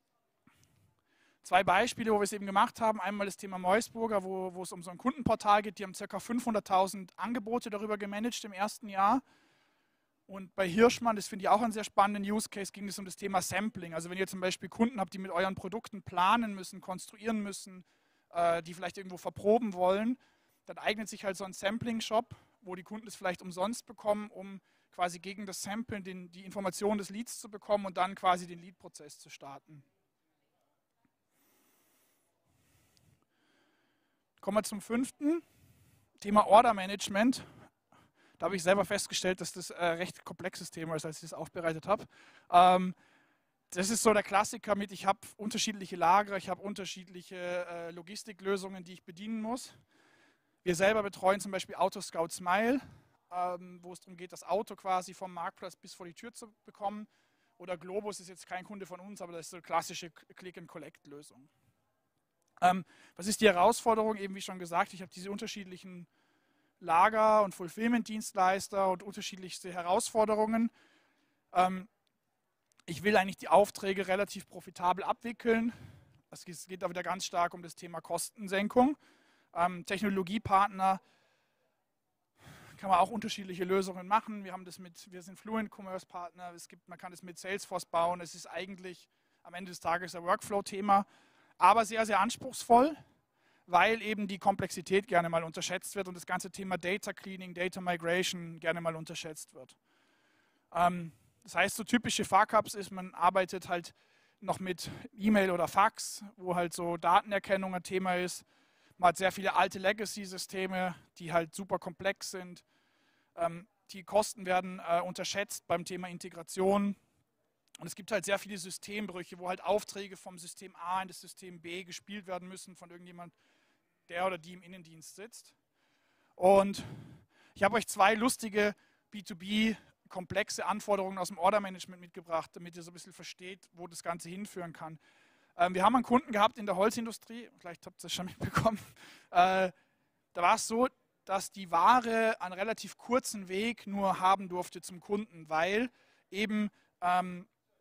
Zwei Beispiele, wo wir es eben gemacht haben. Einmal das Thema Meusburger, wo, wo es um so ein Kundenportal geht. Die haben ca. fünfhunderttausend Angebote darüber gemanagt im ersten Jahr. Und bei Hirschmann, das finde ich auch einen sehr spannenden Use Case, ging es um das Thema Sampling. Also wenn ihr zum Beispiel Kunden habt, die mit euren Produkten planen müssen, konstruieren müssen, äh, die vielleicht irgendwo verproben wollen, dann eignet sich halt so ein Sampling-Shop, wo die Kunden es vielleicht umsonst bekommen, um quasi gegen das Samplen den, die Informationen des Leads zu bekommen und dann quasi den Lead-Prozess zu starten. Kommen wir zum fünften, Thema Order Management. Da habe ich selber festgestellt, dass das ein recht komplexes Thema ist, als ich das aufbereitet habe. Ähm, das ist so der Klassiker mit, ich habe unterschiedliche Lager, ich habe unterschiedliche äh, Logistiklösungen, die ich bedienen muss. Wir selber betreuen zum Beispiel Autoscout Smile, ähm, wo es darum geht, das Auto quasi vom Marktplatz bis vor die Tür zu bekommen. Oder Globus ist jetzt kein Kunde von uns, aber das ist so eine klassische Click-and-Collect-Lösung. Ähm, was ist die Herausforderung? Eben wie schon gesagt, ich habe diese unterschiedlichen Lager- und Fulfillment-Dienstleister und unterschiedlichste Herausforderungen. Ähm, ich will eigentlich die Aufträge relativ profitabel abwickeln. Es geht da wieder ganz stark um das Thema Kostensenkung. Ähm, Technologiepartner kann man auch unterschiedliche Lösungen machen. Wir haben das mit, wir sind Fluent Commerce Partner. Es gibt, man kann das mit Salesforce bauen. Es ist eigentlich am Ende des Tages ein Workflow-Thema, aber sehr, sehr anspruchsvoll, weil eben die Komplexität gerne mal unterschätzt wird und das ganze Thema Data Cleaning, Data Migration gerne mal unterschätzt wird. Ähm, das heißt, so typische Fuck-ups ist, man arbeitet halt noch mit E-Mail oder Fax, wo halt so Datenerkennung ein Thema ist. Man hat sehr viele alte Legacy-Systeme, die halt super komplex sind. Ähm, die Kosten werden äh, unterschätzt beim Thema Integration Und es gibt halt sehr viele Systembrüche, wo halt Aufträge vom System A in das System B gespielt werden müssen von irgendjemand, der oder die im Innendienst sitzt. Und ich habe euch zwei lustige B zwei B komplexe Anforderungen aus dem Order-Management mitgebracht, damit ihr so ein bisschen versteht, wo das Ganze hinführen kann. Ähm, wir haben einen Kunden gehabt in der Holzindustrie, vielleicht habt ihr es schon mitbekommen. Äh, da war es so, dass die Ware einen relativ kurzen Weg nur haben durfte zum Kunden, weil eben ähm,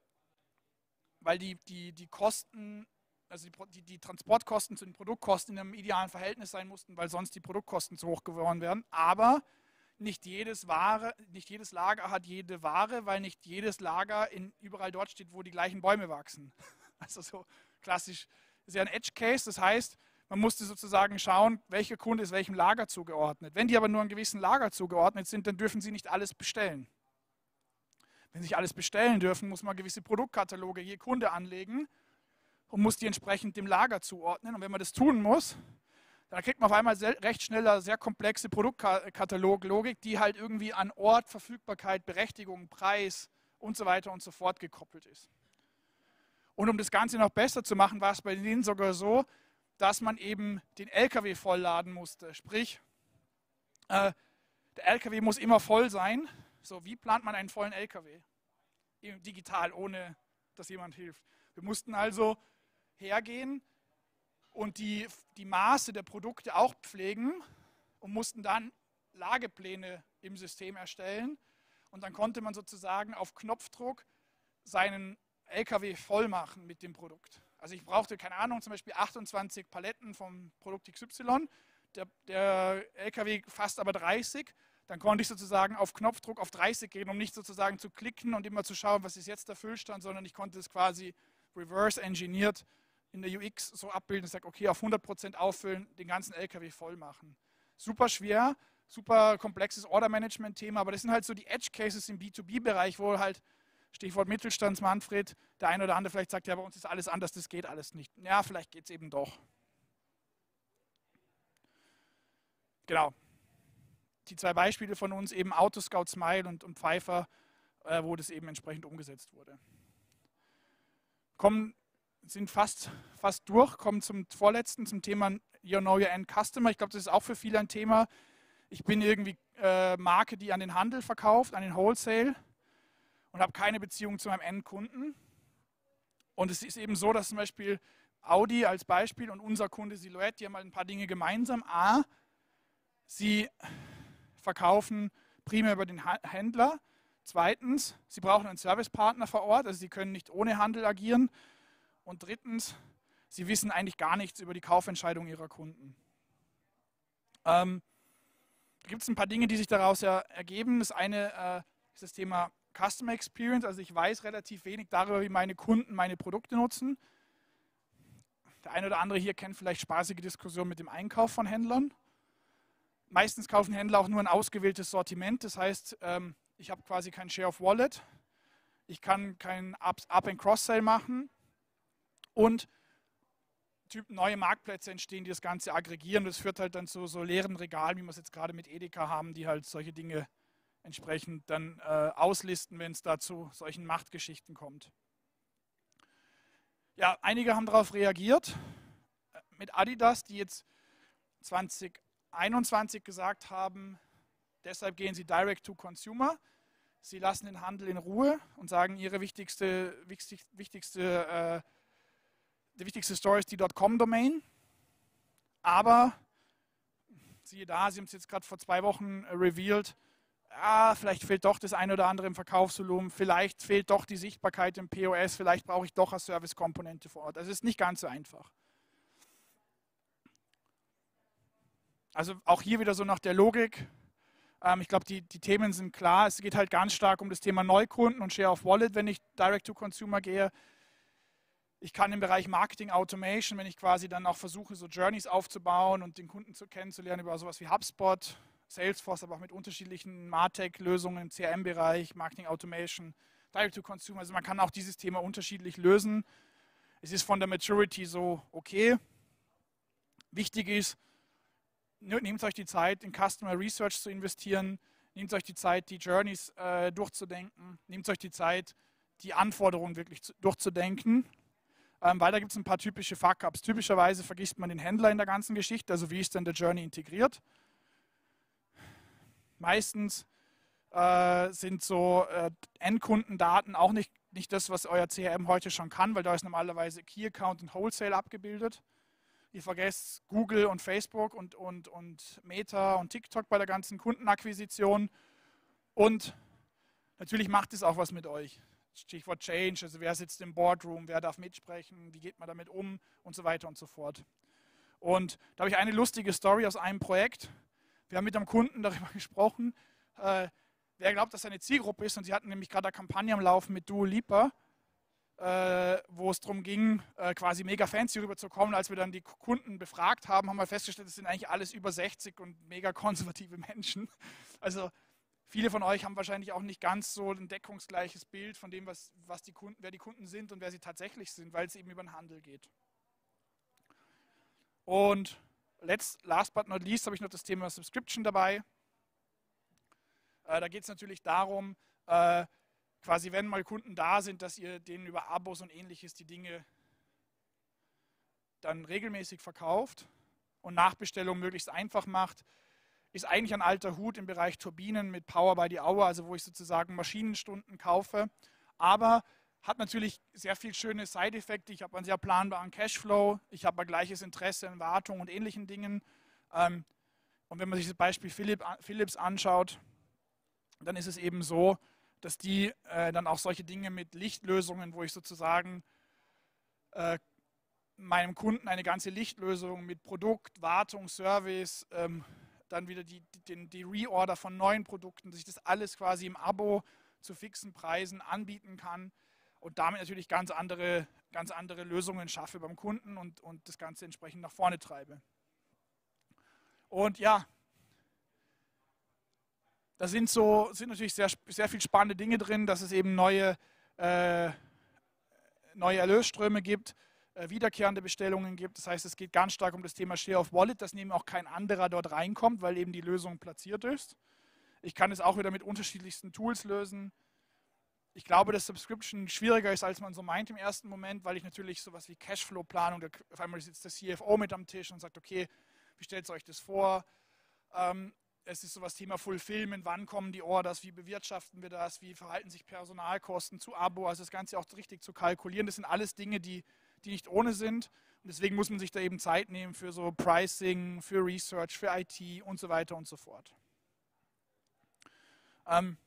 weil die, die, die Kosten, also die, die Transportkosten zu den Produktkosten in einem idealen Verhältnis sein mussten, weil sonst die Produktkosten zu hoch geworden wären. Aber nicht jedes, Ware, nicht jedes Lager hat jede Ware, weil nicht jedes Lager in, überall dort steht, wo die gleichen Bäume wachsen. Also so klassisch, das ist ja ein Edge Case, das heißt, man musste sozusagen schauen, welcher Kunde ist welchem Lager zugeordnet. Wenn die aber nur einem gewissen Lager zugeordnet sind, dann dürfen sie nicht alles bestellen. Wenn sie nicht alles bestellen dürfen, muss man gewisse Produktkataloge je Kunde anlegen und muss die entsprechend dem Lager zuordnen. Und wenn man das tun muss, dann kriegt man auf einmal recht schnell eine sehr komplexe Produktkataloglogik, die halt irgendwie an Ort, Verfügbarkeit, Berechtigung, Preis und so weiter und so fort gekoppelt ist. Und um das Ganze noch besser zu machen, war es bei denen sogar so, dass man eben den L K W vollladen musste. Sprich, äh, der L K W muss immer voll sein. So, wie plant man einen vollen L K W? Digital, ohne dass jemand hilft. Wir mussten also hergehen und die, die Maße der Produkte auch pflegen und mussten dann Lagepläne im System erstellen. Und dann konnte man sozusagen auf Knopfdruck seinen L K W voll machen mit dem Produkt. Also ich brauchte, keine Ahnung, zum Beispiel achtundzwanzig Paletten vom Produkt X Y. Der, der L K W fasst aber dreißig. Dann konnte ich sozusagen auf Knopfdruck auf dreißig gehen, um nicht sozusagen zu klicken und immer zu schauen, was ist jetzt der Füllstand, sondern ich konnte es quasi reverse engineert in der U X so abbilden und sage, okay, auf hundert Prozent auffüllen, den ganzen L K W voll machen. Super schwer, super komplexes Order-Management-Thema, aber das sind halt so die Edge-Cases im B zwei B-Bereich, wo halt, Stichwort Mittelstandsmanfred, der eine oder andere vielleicht sagt, ja, bei uns ist alles anders, das geht alles nicht. Ja, vielleicht geht es eben doch. Genau. Die zwei Beispiele von uns, eben Autoscout Smile und, und Pfeiffer, äh, wo das eben entsprechend umgesetzt wurde. Kommen, sind fast, fast durch, kommen zum vorletzten, zum Thema You Know Your End Customer. Ich glaube, das ist auch für viele ein Thema. Ich bin irgendwie äh, Marke, die an den Handel verkauft, an den Wholesale und habe keine Beziehung zu meinem Endkunden. Und es ist eben so, dass zum Beispiel Audi als Beispiel und unser Kunde Silhouette, die haben halt ein paar Dinge gemeinsam. A, sie verkaufen primär über den Händler. Zweitens, sie brauchen einen Servicepartner vor Ort, also sie können nicht ohne Handel agieren. Und drittens, sie wissen eigentlich gar nichts über die Kaufentscheidung ihrer Kunden. Ähm, da gibt es ein paar Dinge, die sich daraus ja ergeben. Das eine äh, ist das Thema Customer Experience, also ich weiß relativ wenig darüber, wie meine Kunden meine Produkte nutzen. Der eine oder andere hier kennt vielleicht spaßige Diskussionen mit dem Einkauf von Händlern. Meistens kaufen Händler auch nur ein ausgewähltes Sortiment, das heißt, ähm, ich habe quasi kein Share of Wallet, ich kann kein Up- and Cross-Sale machen und neue Marktplätze entstehen, die das Ganze aggregieren. Das führt halt dann zu so leeren Regalen, wie wir es jetzt gerade mit Edeka haben, die halt solche Dinge entsprechend dann äh, auslisten, wenn es da zu solchen Machtgeschichten kommt. Ja, einige haben darauf reagiert. Mit Adidas, die jetzt zwanzig einundzwanzig gesagt haben, deshalb gehen sie direct to consumer. Sie lassen den Handel in Ruhe und sagen, ihre wichtigste, wichtig, wichtigste, äh, die wichtigste Story ist die .com-Domain. Aber, siehe da, sie haben es jetzt gerade vor zwei Wochen äh, revealed, ah, vielleicht fehlt doch das eine oder andere im Verkaufsvolumen, vielleicht fehlt doch die Sichtbarkeit im P O S, vielleicht brauche ich doch eine Servicekomponente vor Ort. Das ist nicht ganz so einfach. Also auch hier wieder so nach der Logik. Ähm, ich glaube, die, die Themen sind klar. Es geht halt ganz stark um das Thema Neukunden und Share of Wallet, wenn ich Direct to Consumer gehe. Ich kann im Bereich Marketing Automation, wenn ich quasi dann auch versuche, so Journeys aufzubauen und den Kunden zu kennenzulernen über sowas wie HubSpot, Salesforce, aber auch mit unterschiedlichen MarTech-Lösungen im C R M-Bereich, Marketing Automation, Direct to Consumer. Also man kann auch dieses Thema unterschiedlich lösen. Es ist von der Maturity so okay. Wichtig ist, nehmt euch die Zeit, in Customer Research zu investieren, nehmt euch die Zeit, die Journeys äh, durchzudenken, nehmt euch die Zeit, die Anforderungen wirklich zu, durchzudenken, ähm, weil da gibt es ein paar typische Fuck-ups. Typischerweise vergisst man den Händler in der ganzen Geschichte, also wie ist denn der Journey integriert. Meistens äh, sind so äh, Endkundendaten auch nicht, nicht das, was euer C R M heute schon kann, weil da ist normalerweise Key Account und Wholesale abgebildet. Ihr vergesst Google und Facebook und, und, und Meta und TikTok bei der ganzen Kundenakquisition. Und natürlich macht es auch was mit euch. Stichwort Change, also wer sitzt im Boardroom, wer darf mitsprechen, wie geht man damit um und so weiter und so fort. Und da habe ich eine lustige Story aus einem Projekt. Wir haben mit einem Kunden darüber gesprochen, äh, wer glaubt, dass seine Zielgruppe ist. Und sie hatten nämlich gerade eine Kampagne am Laufen mit Dua Lipa, äh, wo es darum ging, äh, quasi mega fancy rüberzukommen. Als wir dann die Kunden befragt haben, haben wir festgestellt, das sind eigentlich alles über sechzig und mega konservative Menschen. Also viele von euch haben wahrscheinlich auch nicht ganz so ein deckungsgleiches Bild von dem, was, was die Kunden, wer die Kunden sind und wer sie tatsächlich sind, weil es eben über den Handel geht. Und letzt, last but not least habe ich noch das Thema Subscription dabei. Äh, da geht es natürlich darum, äh, quasi wenn mal Kunden da sind, dass ihr denen über Abos und ähnliches die Dinge dann regelmäßig verkauft und Nachbestellungen möglichst einfach macht. Ist eigentlich ein alter Hut im Bereich Turbinen mit Power by the Hour, also wo ich sozusagen Maschinenstunden kaufe, aber hat natürlich sehr viel schöne Side-Effekte. Ich habe einen sehr planbaren Cashflow, ich habe ein gleiches Interesse an Wartung und ähnlichen Dingen. Und wenn man sich das Beispiel Philips anschaut, dann ist es eben so, dass die dann auch solche Dinge mit Lichtlösungen, wo ich sozusagen meinem Kunden eine ganze Lichtlösung mit Produkt, Wartung, Service, dann wieder die, die, die Reorder von neuen Produkten, dass ich das alles quasi im Abo zu fixen Preisen anbieten kann und damit natürlich ganz andere, ganz andere Lösungen schaffe beim Kunden und, und das Ganze entsprechend nach vorne treibe. Und ja, da sind, so, sind natürlich sehr, sehr viele spannende Dinge drin, dass es eben neue, äh, neue Erlösströme gibt, wiederkehrende Bestellungen gibt. Das heißt, es geht ganz stark um das Thema Share of Wallet, dass eben auch kein anderer dort reinkommt, weil eben die Lösung platziert ist. Ich kann es auch wieder mit unterschiedlichsten Tools lösen. Ich glaube, dass Subscription schwieriger ist, als man so meint im ersten Moment, weil ich natürlich sowas wie Cashflow-Planung, auf einmal sitzt der C F O mit am Tisch und sagt, okay, wie stellt ihr euch das vor? Ähm, es ist sowas Thema Fulfillment, wann kommen die Orders, wie bewirtschaften wir das, wie verhalten sich Personalkosten zu Abo, also das Ganze auch richtig zu kalkulieren. Das sind alles Dinge, die die nicht ohne sind. Und deswegen muss man sich da eben Zeit nehmen für so Pricing, für Research, für I T und so weiter und so fort. Ähm,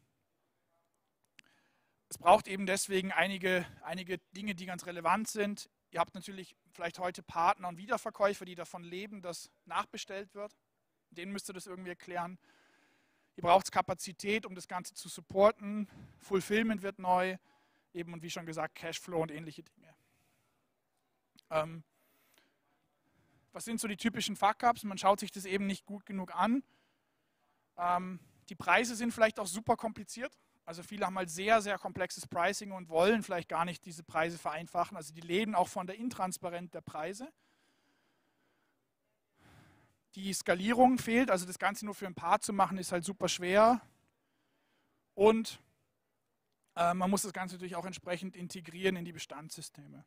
es braucht eben deswegen einige, einige Dinge, die ganz relevant sind. Ihr habt natürlich vielleicht heute Partner und Wiederverkäufer, die davon leben, dass nachbestellt wird. Denen müsst ihr das irgendwie erklären. Ihr braucht Kapazität, um das Ganze zu supporten. Fulfillment wird neu. Eben und wie schon gesagt, Cashflow und ähnliche Dinge. Ähm, was sind so die typischen Fuck-ups? Man schaut sich das eben nicht gut genug an. Ähm, die Preise sind vielleicht auch super kompliziert. Also viele haben halt sehr, sehr komplexes Pricing und wollen vielleicht gar nicht diese Preise vereinfachen. Also die leben auch von der Intransparenz der Preise. Die Skalierung fehlt, also das Ganze nur für ein paar zu machen, ist halt super schwer. Und äh, man muss das Ganze natürlich auch entsprechend integrieren in die Bestandssysteme.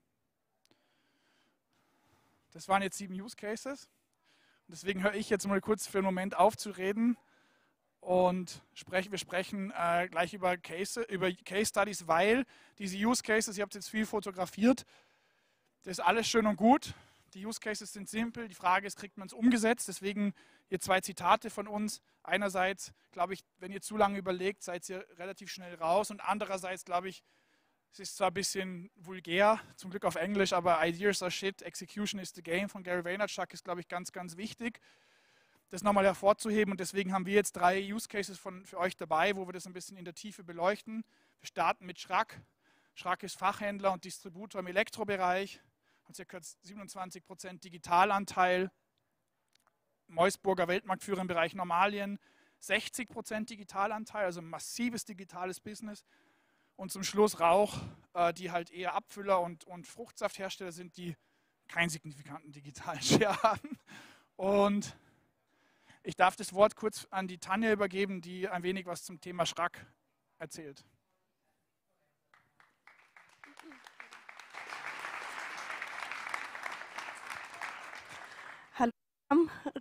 Das waren jetzt sieben Use Cases. Und deswegen höre ich jetzt mal kurz für einen Moment auf zu reden und sprech, wir sprechen äh, gleich über Case, über Case Studies, weil diese Use Cases, ihr habt jetzt viel fotografiert, das ist alles schön und gut. Die Use Cases sind simpel. Die Frage ist, kriegt man es umgesetzt? Deswegen hier zwei Zitate von uns. Einerseits, glaube ich, wenn ihr zu lange überlegt, seid ihr relativ schnell raus. Und andererseits, glaube ich, es ist zwar ein bisschen vulgär, zum Glück auf Englisch, aber Ideas are shit, Execution is the game von Gary Vaynerchuk ist, glaube ich, ganz, ganz wichtig, das nochmal hervorzuheben. Und deswegen haben wir jetzt drei Use Cases von, für euch dabei, wo wir das ein bisschen in der Tiefe beleuchten. Wir starten mit Schrack. Schrack ist Fachhändler und Distributor im Elektrobereich, hat ca. siebenundzwanzig Prozent Digitalanteil. Meusburger Weltmarktführer im Bereich Normalien, sechzig Prozent Digitalanteil, also ein massives digitales Business. Und zum Schluss Rauch, äh, die halt eher Abfüller und, und Fruchtsafthersteller sind, die keinen signifikanten digitalen Share haben. Und ich darf das Wort kurz an die Tanja übergeben, die ein wenig was zum Thema Schrack erzählt.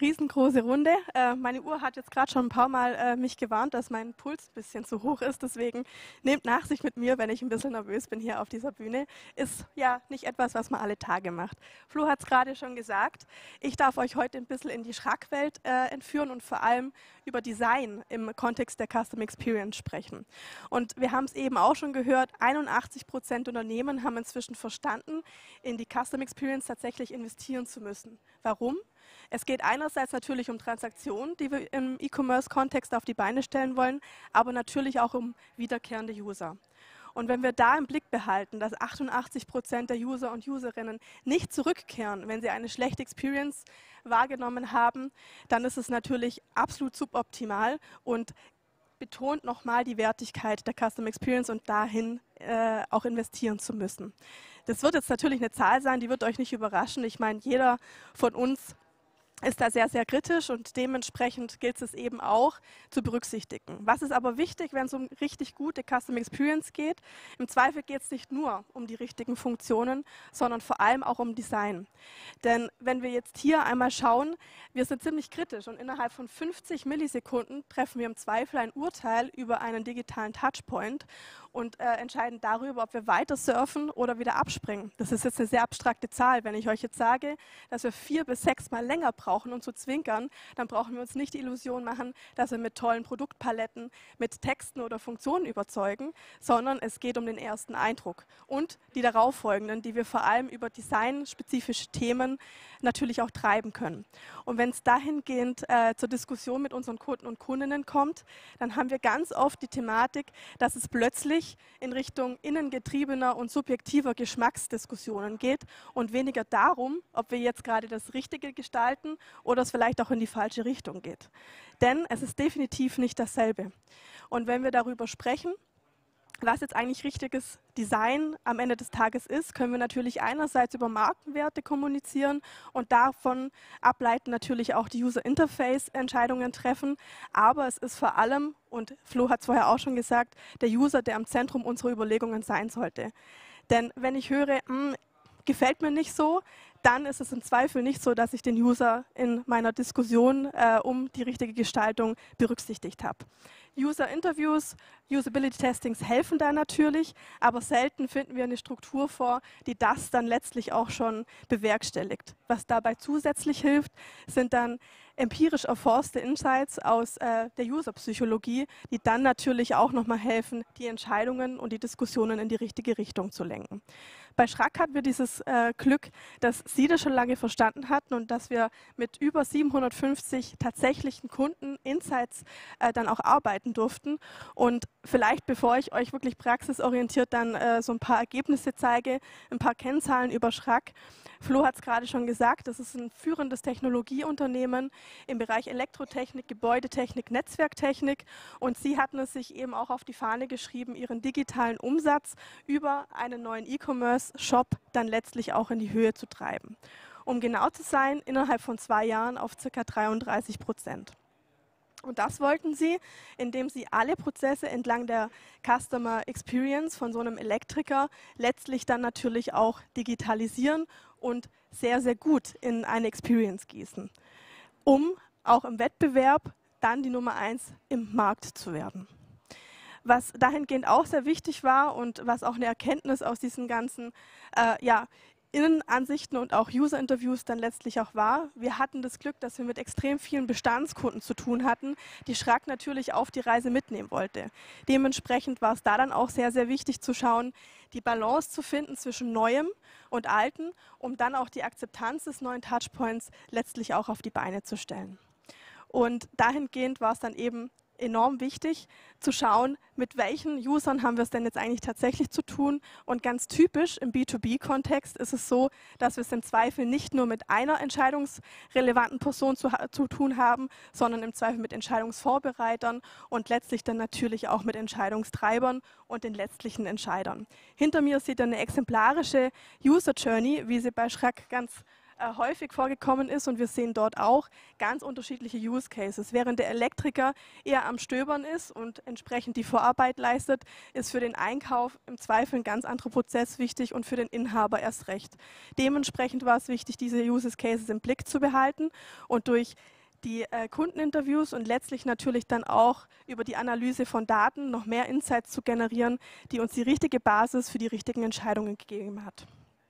riesengroße Runde. Äh, meine Uhr hat jetzt gerade schon ein paar Mal äh, mich gewarnt, dass mein Puls ein bisschen zu hoch ist. Deswegen nehmt Nachsicht mit mir, wenn ich ein bisschen nervös bin hier auf dieser Bühne. Ist ja nicht etwas, was man alle Tage macht. Flo hat es gerade schon gesagt. Ich darf euch heute ein bisschen in die Schrack-Welt äh, entführen und vor allem über Design im Kontext der Custom Experience sprechen. Und wir haben es eben auch schon gehört, einundachtzig Prozent Unternehmen haben inzwischen verstanden, in die Custom Experience tatsächlich investieren zu müssen. Warum? Es geht einerseits natürlich um Transaktionen, die wir im E-Commerce-Kontext auf die Beine stellen wollen, aber natürlich auch um wiederkehrende User. Und wenn wir da im Blick behalten, dass achtundachtzig Prozent der User und Userinnen nicht zurückkehren, wenn sie eine schlechte Experience wahrgenommen haben, dann ist es natürlich absolut suboptimal und betont nochmal die Wertigkeit der Custom Experience und dahin äh, auch investieren zu müssen. Das wird jetzt natürlich eine Zahl sein, die wird euch nicht überraschen. Ich meine, jeder von uns ist da sehr, sehr kritisch und dementsprechend gilt es eben auch zu berücksichtigen. Was ist aber wichtig, wenn es um richtig gute Custom Experience geht? Im Zweifel geht es nicht nur um die richtigen Funktionen, sondern vor allem auch um Design. Denn wenn wir jetzt hier einmal schauen, wir sind ziemlich kritisch und innerhalb von fünfzig Millisekunden treffen wir im Zweifel ein Urteil über einen digitalen Touchpoint und äh, entscheiden darüber, ob wir weiter surfen oder wieder abspringen. Das ist jetzt eine sehr abstrakte Zahl. Wenn ich euch jetzt sage, dass wir vier bis sechs Mal länger brauchen, um zu zwinkern, dann brauchen wir uns nicht die Illusion machen, dass wir mit tollen Produktpaletten, mit Texten oder Funktionen überzeugen, sondern es geht um den ersten Eindruck und die darauffolgenden, die wir vor allem über designspezifische Themen natürlich auch treiben können. Und wenn es dahingehend äh, zur Diskussion mit unseren Kunden und Kundinnen kommt, dann haben wir ganz oft die Thematik, dass es plötzlich in Richtung innengetriebener und subjektiver Geschmacksdiskussionen geht und weniger darum, ob wir jetzt gerade das Richtige gestalten oder es vielleicht auch in die falsche Richtung geht. Denn es ist definitiv nicht dasselbe. Und wenn wir darüber sprechen, was jetzt eigentlich richtiges Design am Ende des Tages ist, können wir natürlich einerseits über Markenwerte kommunizieren und davon ableiten natürlich auch die User-Interface-Entscheidungen treffen. Aber es ist vor allem, und Flo hat es vorher auch schon gesagt, der User, der am Zentrum unserer Überlegungen sein sollte. Denn wenn ich höre, mh, gefällt mir nicht so, dann ist es im Zweifel nicht so, dass ich den User in meiner Diskussion äh, um die richtige Gestaltung berücksichtigt habe. User-Interviews, Usability-Testings helfen da natürlich, aber selten finden wir eine Struktur vor, die das dann letztlich auch schon bewerkstelligt. Was dabei zusätzlich hilft, sind dann empirisch erforschte Insights aus äh, der User-Psychologie, die dann natürlich auch nochmal helfen, die Entscheidungen und die Diskussionen in die richtige Richtung zu lenken. Bei Schrack hatten wir dieses äh, Glück, dass Sie das schon lange verstanden hatten und dass wir mit über siebenhundertfünfzig tatsächlichen Kunden Insights äh, dann auch arbeiten durften. Und vielleicht, bevor ich euch wirklich praxisorientiert dann äh, so ein paar Ergebnisse zeige, ein paar Kennzahlen über Schrack. Flo hat es gerade schon gesagt, das ist ein führendes Technologieunternehmen im Bereich Elektrotechnik, Gebäudetechnik, Netzwerktechnik und sie hatten es sich eben auch auf die Fahne geschrieben, ihren digitalen Umsatz über einen neuen E-Commerce-Shop dann letztlich auch in die Höhe zu treiben. Um genau zu sein, innerhalb von zwei Jahren auf ca. dreiunddreißig Prozent. Und das wollten sie, indem sie alle Prozesse entlang der Customer Experience von so einem Elektriker letztlich dann natürlich auch digitalisieren und sehr, sehr gut in eine Experience gießen, um auch im Wettbewerb dann die Nummer eins im Markt zu werden. Was dahingehend auch sehr wichtig war und was auch eine Erkenntnis aus diesen ganzen äh, ja, Innenansichten und auch User-Interviews dann letztlich auch war. Wir hatten das Glück, dass wir mit extrem vielen Bestandskunden zu tun hatten, die Schrack natürlich auf die Reise mitnehmen wollte. Dementsprechend war es da dann auch sehr, sehr wichtig zu schauen, die Balance zu finden zwischen Neuem und Alten, um dann auch die Akzeptanz des neuen Touchpoints letztlich auch auf die Beine zu stellen. Und dahingehend war es dann eben enorm wichtig zu schauen, mit welchen Usern haben wir es denn jetzt eigentlich tatsächlich zu tun. Und ganz typisch im B zwei B-Kontext ist es so, dass wir es im Zweifel nicht nur mit einer entscheidungsrelevanten Person zu, zu tun haben, sondern im Zweifel mit Entscheidungsvorbereitern und letztlich dann natürlich auch mit Entscheidungstreibern und den letztlichen Entscheidern. Hinter mir seht ihr eine exemplarische User Journey, wie sie bei Schrack ganz äh, häufig vorgekommen ist und wir sehen dort auch ganz unterschiedliche Use Cases. Während der Elektriker eher am Stöbern ist und entsprechend die Vorarbeit leistet, ist für den Einkauf im Zweifel ein ganz anderer Prozess wichtig und für den Inhaber erst recht. Dementsprechend war es wichtig, diese Use Cases im Blick zu behalten und durch die äh, Kundeninterviews und letztlich natürlich dann auch über die Analyse von Daten noch mehr Insights zu generieren, die uns die richtige Basis für die richtigen Entscheidungen gegeben hat.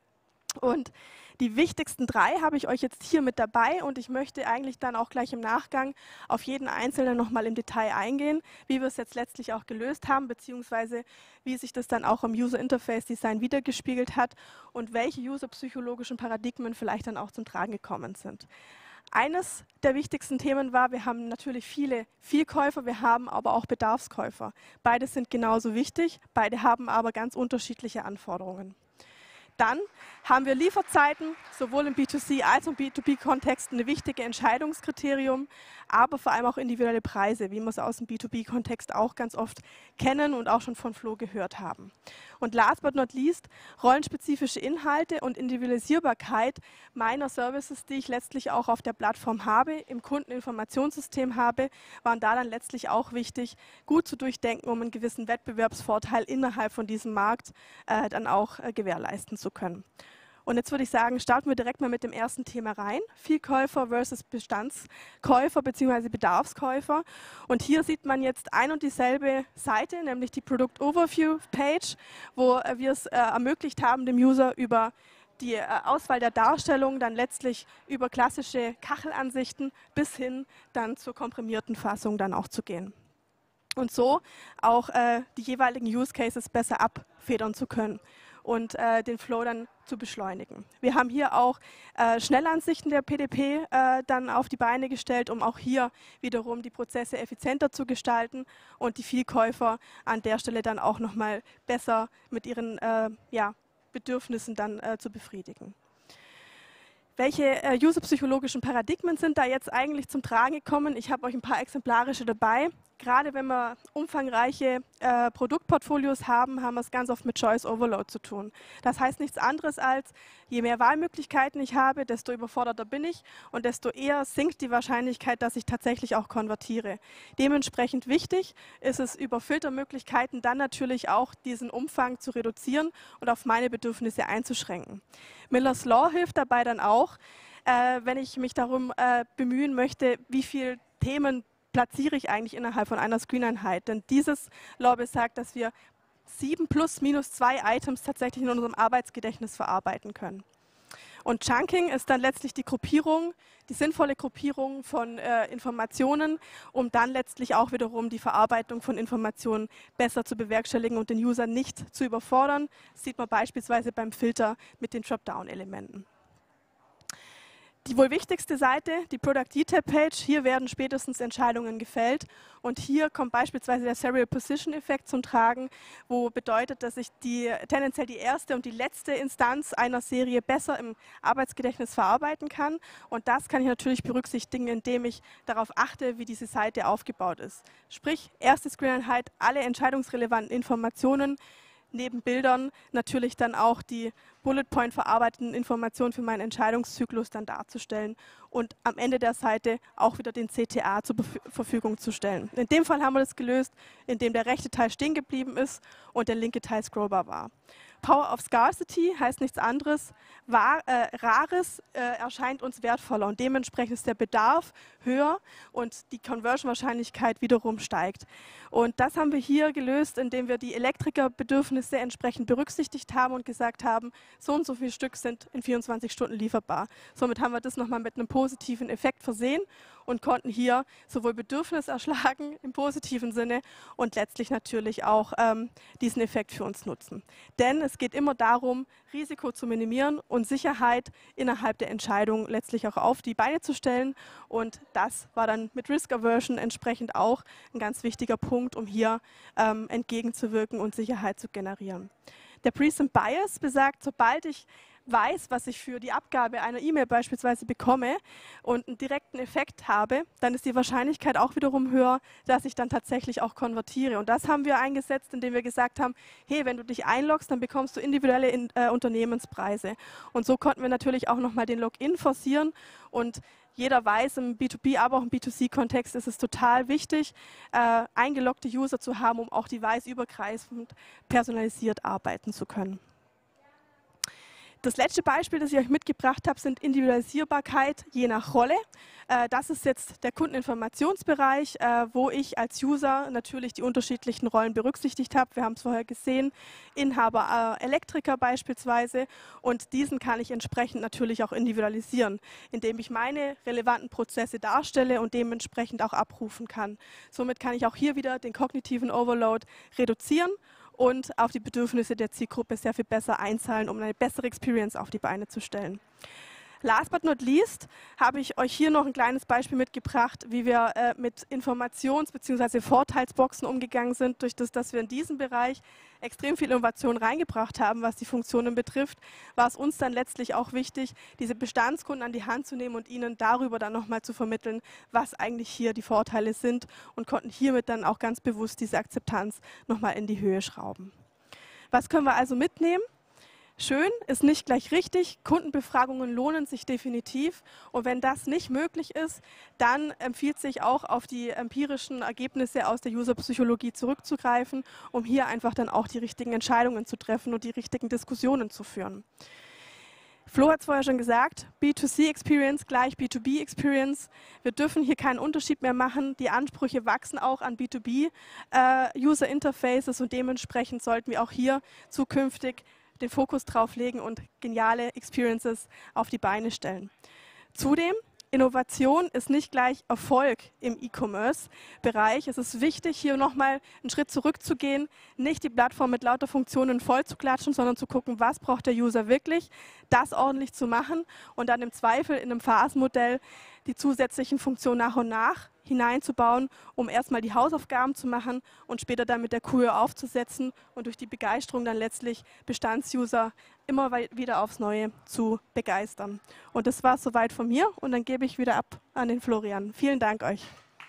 Und die wichtigsten drei habe ich euch jetzt hier mit dabei und ich möchte eigentlich dann auch gleich im Nachgang auf jeden einzelnen nochmal im Detail eingehen, wie wir es jetzt letztlich auch gelöst haben, beziehungsweise wie sich das dann auch im User Interface Design wiedergespiegelt hat und welche userpsychologischen Paradigmen vielleicht dann auch zum Tragen gekommen sind. Eines der wichtigsten Themen war, wir haben natürlich viele Vielkäufer, wir haben aber auch Bedarfskäufer. Beide sind genauso wichtig, beide haben aber ganz unterschiedliche Anforderungen. Dann haben wir Lieferzeiten, sowohl im B zwei C als auch im B zwei B-Kontext ein wichtiges Entscheidungskriterium, aber vor allem auch individuelle Preise, wie wir es aus dem B zwei B-Kontext auch ganz oft kennen und auch schon von Flo gehört haben. Und last but not least, rollenspezifische Inhalte und Individualisierbarkeit meiner Services, die ich letztlich auch auf der Plattform habe, im Kundeninformationssystem habe, waren da dann letztlich auch wichtig, gut zu durchdenken, um einen gewissen Wettbewerbsvorteil innerhalb von diesem Markt äh, dann auch äh, gewährleisten zu können. Und jetzt würde ich sagen, starten wir direkt mal mit dem ersten Thema rein. Vielkäufer versus Bestandskäufer bzw. Bedarfskäufer. Und hier sieht man jetzt ein und dieselbe Seite, nämlich die Product Overview Page, wo wir es äh, ermöglicht haben, dem User über die äh, Auswahl der Darstellung dann letztlich über klassische Kachelansichten bis hin dann zur komprimierten Fassung dann auch zu gehen. Und so auch äh, die jeweiligen Use Cases besser abfedern zu können und äh, den Flow dann zu beschleunigen. Wir haben hier auch äh, Schnellansichten der P D P äh, dann auf die Beine gestellt, um auch hier wiederum die Prozesse effizienter zu gestalten und die Vielkäufer an der Stelle dann auch nochmal besser mit ihren äh, ja, Bedürfnissen dann äh, zu befriedigen. Welche äh, userpsychologischen Paradigmen sind da jetzt eigentlich zum Tragen gekommen? Ich habe euch ein paar exemplarische dabei. Gerade wenn wir umfangreiche äh, Produktportfolios haben, haben wir es ganz oft mit Choice Overload zu tun. Das heißt nichts anderes als, je mehr Wahlmöglichkeiten ich habe, desto überforderter bin ich und desto eher sinkt die Wahrscheinlichkeit, dass ich tatsächlich auch konvertiere. Dementsprechend wichtig ist es, über Filtermöglichkeiten dann natürlich auch diesen Umfang zu reduzieren und auf meine Bedürfnisse einzuschränken. Miller's Law hilft dabei dann auch, äh, wenn ich mich darum äh, bemühen möchte, wie viele Themen platziere ich eigentlich innerhalb von einer Screen-Einheit. Denn dieses Law besagt, dass wir sieben plus minus zwei Items tatsächlich in unserem Arbeitsgedächtnis verarbeiten können. Und Chunking ist dann letztlich die Gruppierung, die sinnvolle Gruppierung von äh, Informationen, um dann letztlich auch wiederum die Verarbeitung von Informationen besser zu bewerkstelligen und den User nicht zu überfordern. Das sieht man beispielsweise beim Filter mit den Dropdown-Elementen. Die wohl wichtigste Seite, die Product Detail Page, hier werden spätestens Entscheidungen gefällt und hier kommt beispielsweise der Serial Position Effekt zum Tragen, wo bedeutet, dass ich die, tendenziell die erste und die letzte Instanz einer Serie besser im Arbeitsgedächtnis verarbeiten kann und das kann ich natürlich berücksichtigen, indem ich darauf achte, wie diese Seite aufgebaut ist. Sprich, erste Screen-Einheit, alle entscheidungsrelevanten Informationen, neben Bildern natürlich dann auch die Bullet Point verarbeiteten Informationen für meinen Entscheidungszyklus dann darzustellen und am Ende der Seite auch wieder den C T A zur Verfügung zu stellen. In dem Fall haben wir das gelöst, indem der rechte Teil stehen geblieben ist und der linke Teil scrollbar war. Power of Scarcity heißt nichts anderes, war, äh, Rares äh, erscheint uns wertvoller und dementsprechend ist der Bedarf höher und die Conversion-Wahrscheinlichkeit wiederum steigt. Und das haben wir hier gelöst, indem wir die Elektrikerbedürfnisse entsprechend berücksichtigt haben und gesagt haben, so und so viele Stück sind in vierundzwanzig Stunden lieferbar. Somit haben wir das nochmal mit einem positiven Effekt versehen und konnten hier sowohl Bedürfnis erschlagen im positiven Sinne und letztlich natürlich auch ähm, diesen Effekt für uns nutzen. Denn es geht immer darum, Risiko zu minimieren und Sicherheit innerhalb der Entscheidung letztlich auch auf die Beine zu stellen. Und das war dann mit Risk Aversion entsprechend auch ein ganz wichtiger Punkt, um hier ähm, entgegenzuwirken und Sicherheit zu generieren. Der Present Bias besagt, sobald ich weiß, was ich für die Abgabe einer E-Mail beispielsweise bekomme und einen direkten Effekt habe, dann ist die Wahrscheinlichkeit auch wiederum höher, dass ich dann tatsächlich auch konvertiere. Und das haben wir eingesetzt, indem wir gesagt haben, hey, wenn du dich einloggst, dann bekommst du individuelle in, äh, Unternehmenspreise. Und so konnten wir natürlich auch nochmal den Login forcieren und jeder weiß, im B zwei B, aber auch im B zwei C-Kontext ist es total wichtig, äh, eingeloggte User zu haben, um auch device-übergreifend personalisiert arbeiten zu können. Das letzte Beispiel, das ich euch mitgebracht habe, sind Individualisierbarkeit je nach Rolle. Das ist jetzt der Kundeninformationsbereich, wo ich als User natürlich die unterschiedlichen Rollen berücksichtigt habe. Wir haben es vorher gesehen, Inhaber, Elektriker beispielsweise. Und diesen kann ich entsprechend natürlich auch individualisieren, indem ich meine relevanten Prozesse darstelle und dementsprechend auch abrufen kann. Somit kann ich auch hier wieder den kognitiven Overload reduzieren und auf die Bedürfnisse der Zielgruppe sehr viel besser einzahlen, um eine bessere Experience auf die Beine zu stellen. Last but not least habe ich euch hier noch ein kleines Beispiel mitgebracht, wie wir äh, mit Informations- bzw. Vorteilsboxen umgegangen sind. Durch das, dass wir in diesen Bereich extrem viel Innovation reingebracht haben, was die Funktionen betrifft, war es uns dann letztlich auch wichtig, diese Bestandskunden an die Hand zu nehmen und ihnen darüber dann nochmal zu vermitteln, was eigentlich hier die Vorteile sind und konnten hiermit dann auch ganz bewusst diese Akzeptanz nochmal in die Höhe schrauben. Was können wir also mitnehmen? Schön ist nicht gleich richtig, Kundenbefragungen lohnen sich definitiv und wenn das nicht möglich ist, dann empfiehlt sich auch auf die empirischen Ergebnisse aus der Userpsychologie zurückzugreifen, um hier einfach dann auch die richtigen Entscheidungen zu treffen und die richtigen Diskussionen zu führen. Flo hat es vorher schon gesagt, B zwei C Experience gleich B zwei B Experience. Wir dürfen hier keinen Unterschied mehr machen. Die Ansprüche wachsen auch an B zwei B äh, User Interfaces und dementsprechend sollten wir auch hier zukünftig den Fokus drauf legen und geniale Experiences auf die Beine stellen. Zudem, Innovation ist nicht gleich Erfolg im E-Commerce-Bereich. Es ist wichtig, hier nochmal einen Schritt zurückzugehen, nicht die Plattform mit lauter Funktionen voll zu klatschen, sondern zu gucken, was braucht der User wirklich, das ordentlich zu machen und dann im Zweifel in einem Phasenmodell die zusätzlichen Funktionen nach und nach hineinzubauen, um erstmal die Hausaufgaben zu machen und später dann mit der Kuh aufzusetzen und durch die Begeisterung dann letztlich Bestandsuser immer wieder aufs Neue zu begeistern. Und das war es soweit von mir und dann gebe ich wieder ab an den Florian. Vielen Dank euch.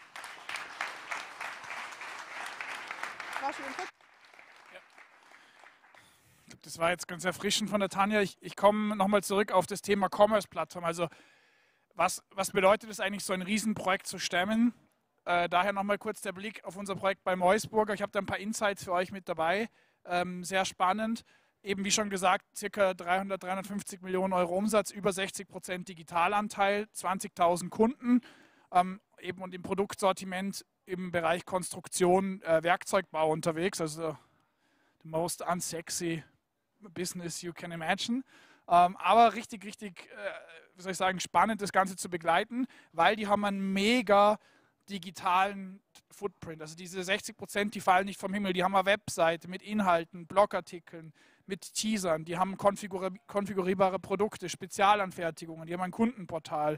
Das war jetzt ganz erfrischend von der Tanja. Ich, ich komme nochmal zurück auf das Thema Commerce-Plattform. Also Was, was bedeutet es eigentlich, so ein Riesenprojekt zu stemmen? Äh, daher nochmal kurz der Blick auf unser Projekt bei Meusburger. Ich habe da ein paar Insights für euch mit dabei. Ähm, sehr spannend. Eben wie schon gesagt, ca. dreihundert, dreihundertfünfzig Millionen Euro Umsatz, über sechzig Prozent Digitalanteil, zwanzigtausend Kunden. Ähm, eben und im Produktsortiment im Bereich Konstruktion, äh, Werkzeugbau unterwegs. Also the most unsexy business you can imagine. Ähm, aber richtig, richtig, äh, wie soll ich sagen, spannend das Ganze zu begleiten, weil die haben einen mega digitalen Footprint. Also diese sechzig Prozent, die fallen nicht vom Himmel. Die haben eine Webseite mit Inhalten, Blogartikeln, mit Teasern. Die haben konfigur konfigurierbare Produkte, Spezialanfertigungen. Die haben ein Kundenportal.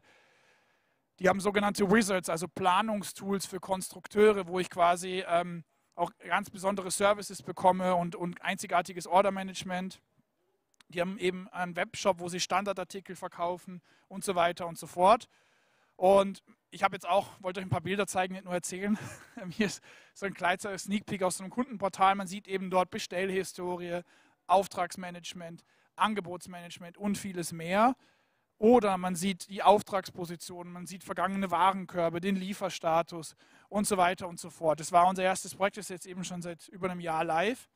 Die haben sogenannte Wizards, also Planungstools für Konstrukteure, wo ich quasi ähm, auch ganz besondere Services bekomme und, und einzigartiges Ordermanagement. Die haben eben einen Webshop, wo sie Standardartikel verkaufen und so weiter und so fort. Und ich habe jetzt auch, wollte euch ein paar Bilder zeigen, nicht nur erzählen. Hier ist so ein kleiner Sneak Peek aus einem Kundenportal. Man sieht eben dort Bestellhistorie, Auftragsmanagement, Angebotsmanagement und vieles mehr. Oder man sieht die Auftragspositionen, man sieht vergangene Warenkörbe, den Lieferstatus und so weiter und so fort. Das war unser erstes Projekt, das ist jetzt eben schon seit über einem Jahr live.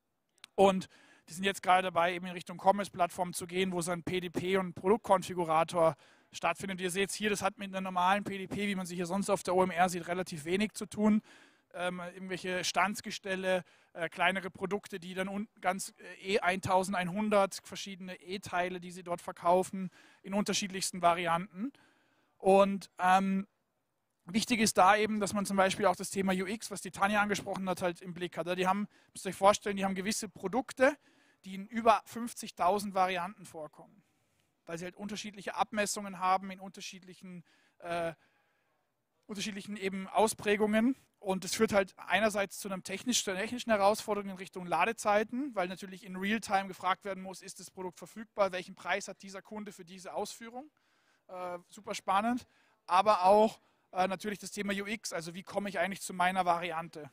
Und die sind jetzt gerade dabei, eben in Richtung Commerce-Plattform zu gehen, wo so ein P D P und Produktkonfigurator stattfindet. Ihr seht es hier, das hat mit einer normalen P D P, wie man sie hier sonst auf der O M R sieht, relativ wenig zu tun. Ähm, irgendwelche Standsgestelle, äh, kleinere Produkte, die dann ganz äh, E elfhundert, verschiedene E-Teile, die sie dort verkaufen, in unterschiedlichsten Varianten. Und ähm, wichtig ist da eben, dass man zum Beispiel auch das Thema U X, was die Tanja angesprochen hat, halt im Blick hat. Die haben, müsst ihr euch vorstellen, die haben gewisse Produkte, die in über fünfzigtausend Varianten vorkommen, weil sie halt unterschiedliche Abmessungen haben, in unterschiedlichen, äh, unterschiedlichen eben Ausprägungen. Und das führt halt einerseits zu einer technisch, technischen Herausforderung in Richtung Ladezeiten, weil natürlich in Realtime gefragt werden muss, ist das Produkt verfügbar, welchen Preis hat dieser Kunde für diese Ausführung. Äh, super spannend. Aber auch äh, natürlich das Thema U X, also wie komme ich eigentlich zu meiner Variante.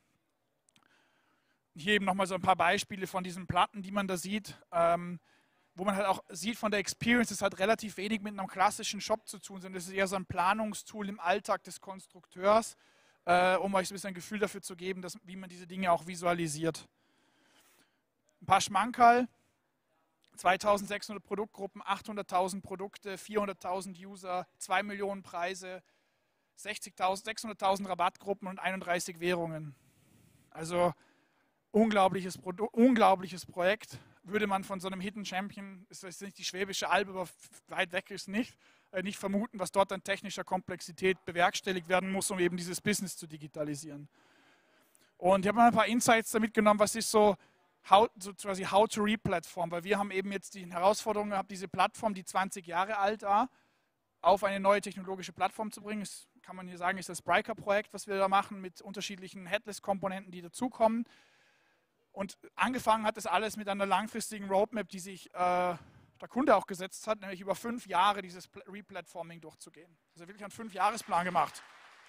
Hier eben nochmal so ein paar Beispiele von diesen Platten, die man da sieht, ähm, wo man halt auch sieht von der Experience, das hat relativ wenig mit einem klassischen Shop zu tun, sondern das ist eher so ein Planungstool im Alltag des Konstrukteurs, äh, um euch so ein bisschen ein Gefühl dafür zu geben, dass, wie man diese Dinge auch visualisiert. Ein paar Schmankerl, zweitausendsechshundert Produktgruppen, achthunderttausend Produkte, vierhunderttausend User, zwei Millionen Preise, sechshunderttausend Rabattgruppen und einunddreißig Währungen. Also unglaubliches, Produ unglaubliches Projekt. Würde man von so einem Hidden Champion, ist das nicht die Schwäbische Alb, aber weit weg ist nicht, äh, nicht vermuten, was dort an technischer Komplexität bewerkstelligt werden muss, um eben dieses Business zu digitalisieren. Und ich habe mal ein paar Insights damit genommen, was ist so How, so quasi How-to-Re-Plattform, weil wir haben eben jetzt die Herausforderung gehabt, diese Plattform, die zwanzig Jahre alt war, auf eine neue technologische Plattform zu bringen. Das kann man hier sagen, ist das Spryker-Projekt, was wir da machen, mit unterschiedlichen Headless-Komponenten, die dazukommen. Und angefangen hat das alles mit einer langfristigen Roadmap, die sich äh, der Kunde auch gesetzt hat, nämlich über fünf Jahre dieses Replatforming durchzugehen. Also wirklich einen Fünf-Jahres-Plan gemacht.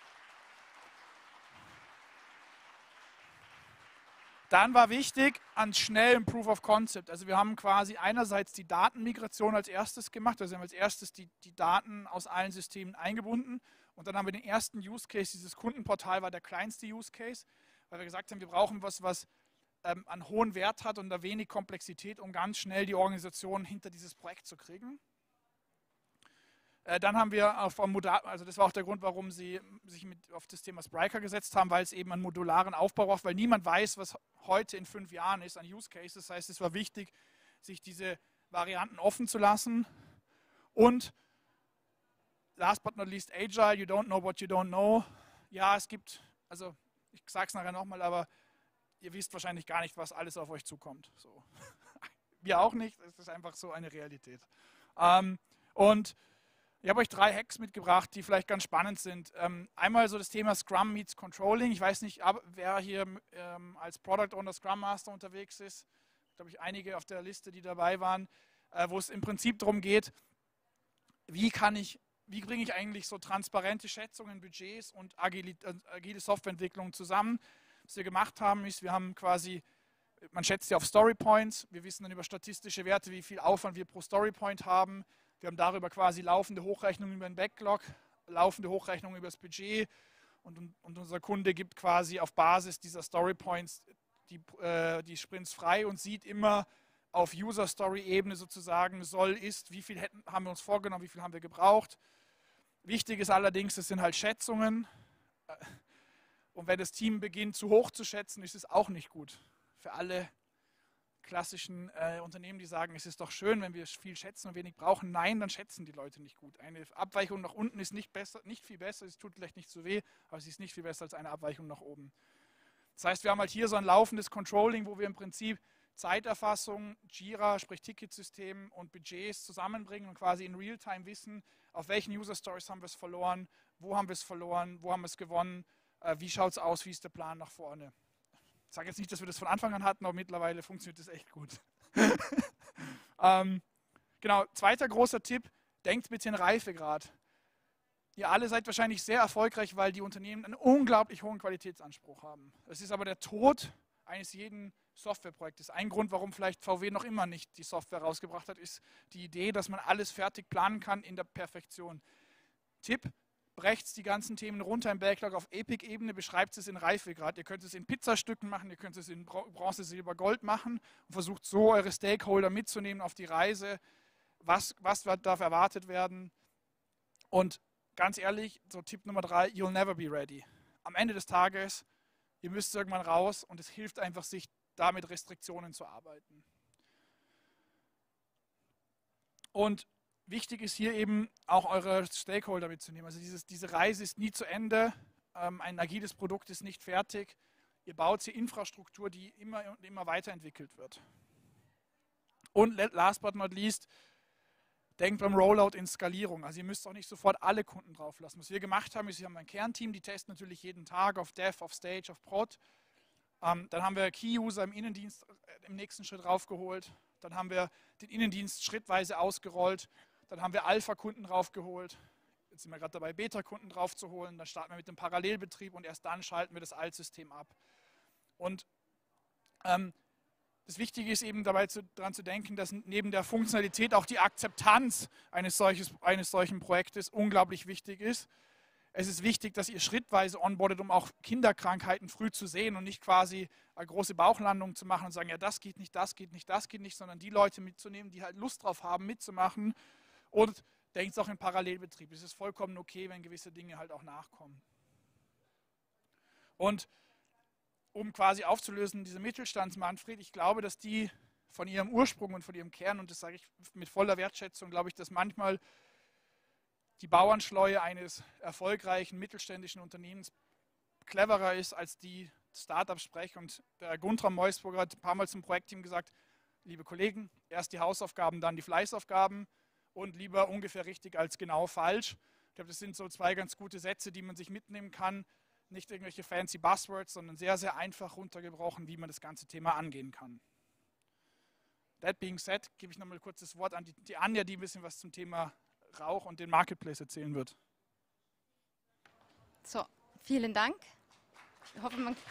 Dann war wichtig, an schnellem Proof of Concept. Also wir haben quasi einerseits die Datenmigration als erstes gemacht, also wir haben als erstes die, die Daten aus allen Systemen eingebunden und dann haben wir den ersten Use Case, dieses Kundenportal war der kleinste Use Case, weil wir gesagt haben, wir brauchen was, was ähm, einen hohen Wert hat und da wenig Komplexität, um ganz schnell die Organisation hinter dieses Projekt zu kriegen. Äh, dann haben wir auf Modal, also das war auch der Grund, warum sie sich mit auf das Thema Spryker gesetzt haben, weil es eben einen modularen Aufbau braucht, weil niemand weiß, was heute in fünf Jahren ist an Use Cases. Das heißt, es war wichtig, sich diese Varianten offen zu lassen. Und last but not least, Agile, you don't know what you don't know. Ja, es gibt, also ich sage es nachher nochmal, aber ihr wisst wahrscheinlich gar nicht, was alles auf euch zukommt. So. Wir auch nicht, es ist einfach so eine Realität. Ähm, und ich habe euch drei Hacks mitgebracht, die vielleicht ganz spannend sind. Ähm, einmal so das Thema Scrum meets Controlling. Ich weiß nicht, wer hier ähm, als Product Owner Scrum Master unterwegs ist. Ich glaube, ich einige auf der Liste, die dabei waren, äh, wo es im Prinzip darum geht, wie kann ich, wie bringe ich eigentlich so transparente Schätzungen, Budgets und agile, äh, agile Softwareentwicklung zusammen. Was wir gemacht haben, ist, wir haben quasi, man schätzt ja auf Story Points. Wir wissen dann über statistische Werte, wie viel Aufwand wir pro Story Point haben. Wir haben darüber quasi laufende Hochrechnungen über den Backlog, laufende Hochrechnungen über das Budget und, und unser Kunde gibt quasi auf Basis dieser Story Points die, äh, die Sprints frei und sieht immer auf User-Story-Ebene sozusagen, soll, ist, wie viel hätten, haben wir uns vorgenommen, wie viel haben wir gebraucht. Wichtig ist allerdings, das sind halt Schätzungen und wenn das Team beginnt zu hoch zu schätzen, ist es auch nicht gut für alle klassischen äh, Unternehmen, die sagen, es ist doch schön, wenn wir viel schätzen und wenig brauchen. Nein, dann schätzen die Leute nicht gut. Eine Abweichung nach unten ist nicht, besser, nicht viel besser, es tut vielleicht nicht so weh, aber es ist nicht viel besser als eine Abweichung nach oben. Das heißt, wir haben halt hier so ein laufendes Controlling, wo wir im Prinzip Zeiterfassung, Jira, sprich Ticketsystem und Budgets zusammenbringen und quasi in Realtime wissen, auf welchen User Stories haben wir es verloren, wo haben wir es verloren, wo haben wir es gewonnen, äh, wie schaut es aus, wie ist der Plan nach vorne. Ich sage jetzt nicht, dass wir das von Anfang an hatten, aber mittlerweile funktioniert das echt gut. ähm, genau, zweiter großer Tipp, denkt mit den Reifegrad. Ihr alle seid wahrscheinlich sehr erfolgreich, weil die Unternehmen einen unglaublich hohen Qualitätsanspruch haben. Das ist aber der Tod eines jeden Softwareprojektes. Ein Grund, warum vielleicht V W noch immer nicht die Software rausgebracht hat, ist die Idee, dass man alles fertig planen kann in der Perfektion. Tipp: Brecht die ganzen Themen runter im Backlog auf Epic-Ebene, beschreibt es in Reifegrad. Ihr könnt es in Pizzastücken machen, ihr könnt es in Bronze, Silber, Gold machen und versucht so eure Stakeholder mitzunehmen auf die Reise. Was, was darf erwartet werden? Und ganz ehrlich, so Tipp Nummer drei, you'll never be ready. Am Ende des Tages, ihr müsst irgendwann raus und es hilft einfach, sich da mit Restriktionen zu arbeiten. Und wichtig ist hier eben auch eure Stakeholder mitzunehmen. Also dieses, diese Reise ist nie zu Ende. Ähm, ein agiles Produkt ist nicht fertig. Ihr baut hier Infrastruktur, die immer und immer weiterentwickelt wird. Und last but not least, denkt beim Rollout in Skalierung. Also ihr müsst auch nicht sofort alle Kunden drauf lassen. Was wir gemacht haben, ist, wir haben ein Kernteam, die testen natürlich jeden Tag auf Dev, auf Stage, auf Prod. Ähm, dann haben wir Key-User im Innendienst im nächsten Schritt raufgeholt. Dann haben wir den Innendienst schrittweise ausgerollt. Dann haben wir Alpha-Kunden raufgeholt. Jetzt sind wir gerade dabei, Beta-Kunden draufzuholen. Dann starten wir mit dem Parallelbetrieb und erst dann schalten wir das Altsystem ab. Und ähm, das Wichtige ist eben dabei zu, daran zu denken, dass neben der Funktionalität auch die Akzeptanz eines, solches, eines solchen Projektes unglaublich wichtig ist. Es ist wichtig, dass ihr schrittweise onboardet, um auch Kinderkrankheiten früh zu sehen und nicht quasi eine große Bauchlandung zu machen und sagen, ja, das geht nicht, das geht nicht, das geht nicht, sondern die Leute mitzunehmen, die halt Lust drauf haben, mitzumachen. Und denkt auch in Parallelbetrieb. Es ist vollkommen okay, wenn gewisse Dinge halt auch nachkommen. Und um quasi aufzulösen, diese Mittelstands-Manfred, ich glaube, dass die von ihrem Ursprung und von ihrem Kern, und das sage ich mit voller Wertschätzung, glaube ich, dass manchmal die Bauernschleue eines erfolgreichen mittelständischen Unternehmens cleverer ist, als die Startups sprechen. Und der Guntram Meusburger hat ein paar Mal zum Projektteam gesagt, liebe Kollegen, erst die Hausaufgaben, dann die Fleißaufgaben und lieber ungefähr richtig als genau falsch. Ich glaube, das sind so zwei ganz gute Sätze, die man sich mitnehmen kann. Nicht irgendwelche fancy Buzzwords, sondern sehr, sehr einfach runtergebrochen, wie man das ganze Thema angehen kann. That being said, gebe ich nochmal kurz das Wort an die, die Anja, die ein bisschen was zum Thema Rauch und den Marketplace erzählen wird. So, vielen Dank. Ich hoffe, man...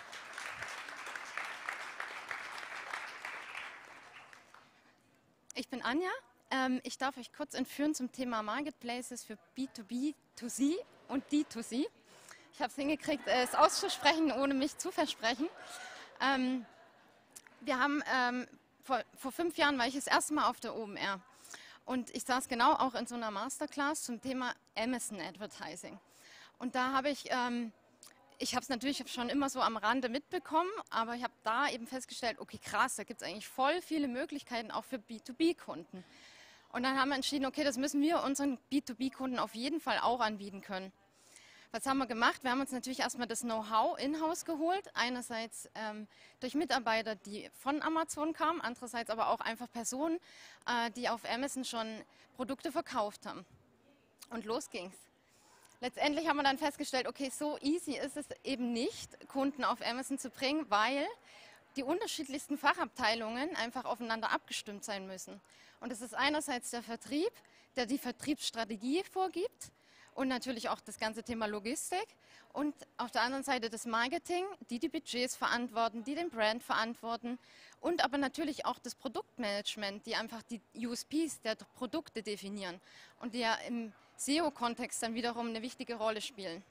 Ich bin Anja. Ähm, ich darf euch kurz entführen zum Thema Marketplaces für B zwei B zwei C und D zwei C. Ich habe es hingekriegt, es auszusprechen, ohne mich zu versprechen. Ähm, wir haben, ähm, vor, vor fünf Jahren war ich das erste Mal auf der O M R. Und ich saß genau auch in so einer Masterclass zum Thema Amazon Advertising. Und da habe ich, ähm, ich habe es natürlich schon immer so am Rande mitbekommen, aber ich habe da eben festgestellt, okay krass, da gibt es eigentlich voll viele Möglichkeiten auch für B zwei B-Kunden. Und dann haben wir entschieden, okay, das müssen wir unseren B zwei B-Kunden auf jeden Fall auch anbieten können. Was haben wir gemacht? Wir haben uns natürlich erstmal das Know-how in-house geholt. Einerseits ähm, durch Mitarbeiter, die von Amazon kamen, andererseits aber auch einfach Personen, äh, die auf Amazon schon Produkte verkauft haben. Und los ging's. Letztendlich haben wir dann festgestellt, okay, so easy ist es eben nicht, Kunden auf Amazon zu bringen, weil die unterschiedlichsten Fachabteilungen einfach aufeinander abgestimmt sein müssen. Und es ist einerseits der Vertrieb, der die Vertriebsstrategie vorgibt, und natürlich auch das ganze Thema Logistik und auf der anderen Seite das Marketing, die die Budgets verantworten, die den Brand verantworten und aber natürlich auch das Produktmanagement, die einfach die U S Ps der Produkte definieren und die ja im S E O-Kontext dann wiederum eine wichtige Rolle spielen.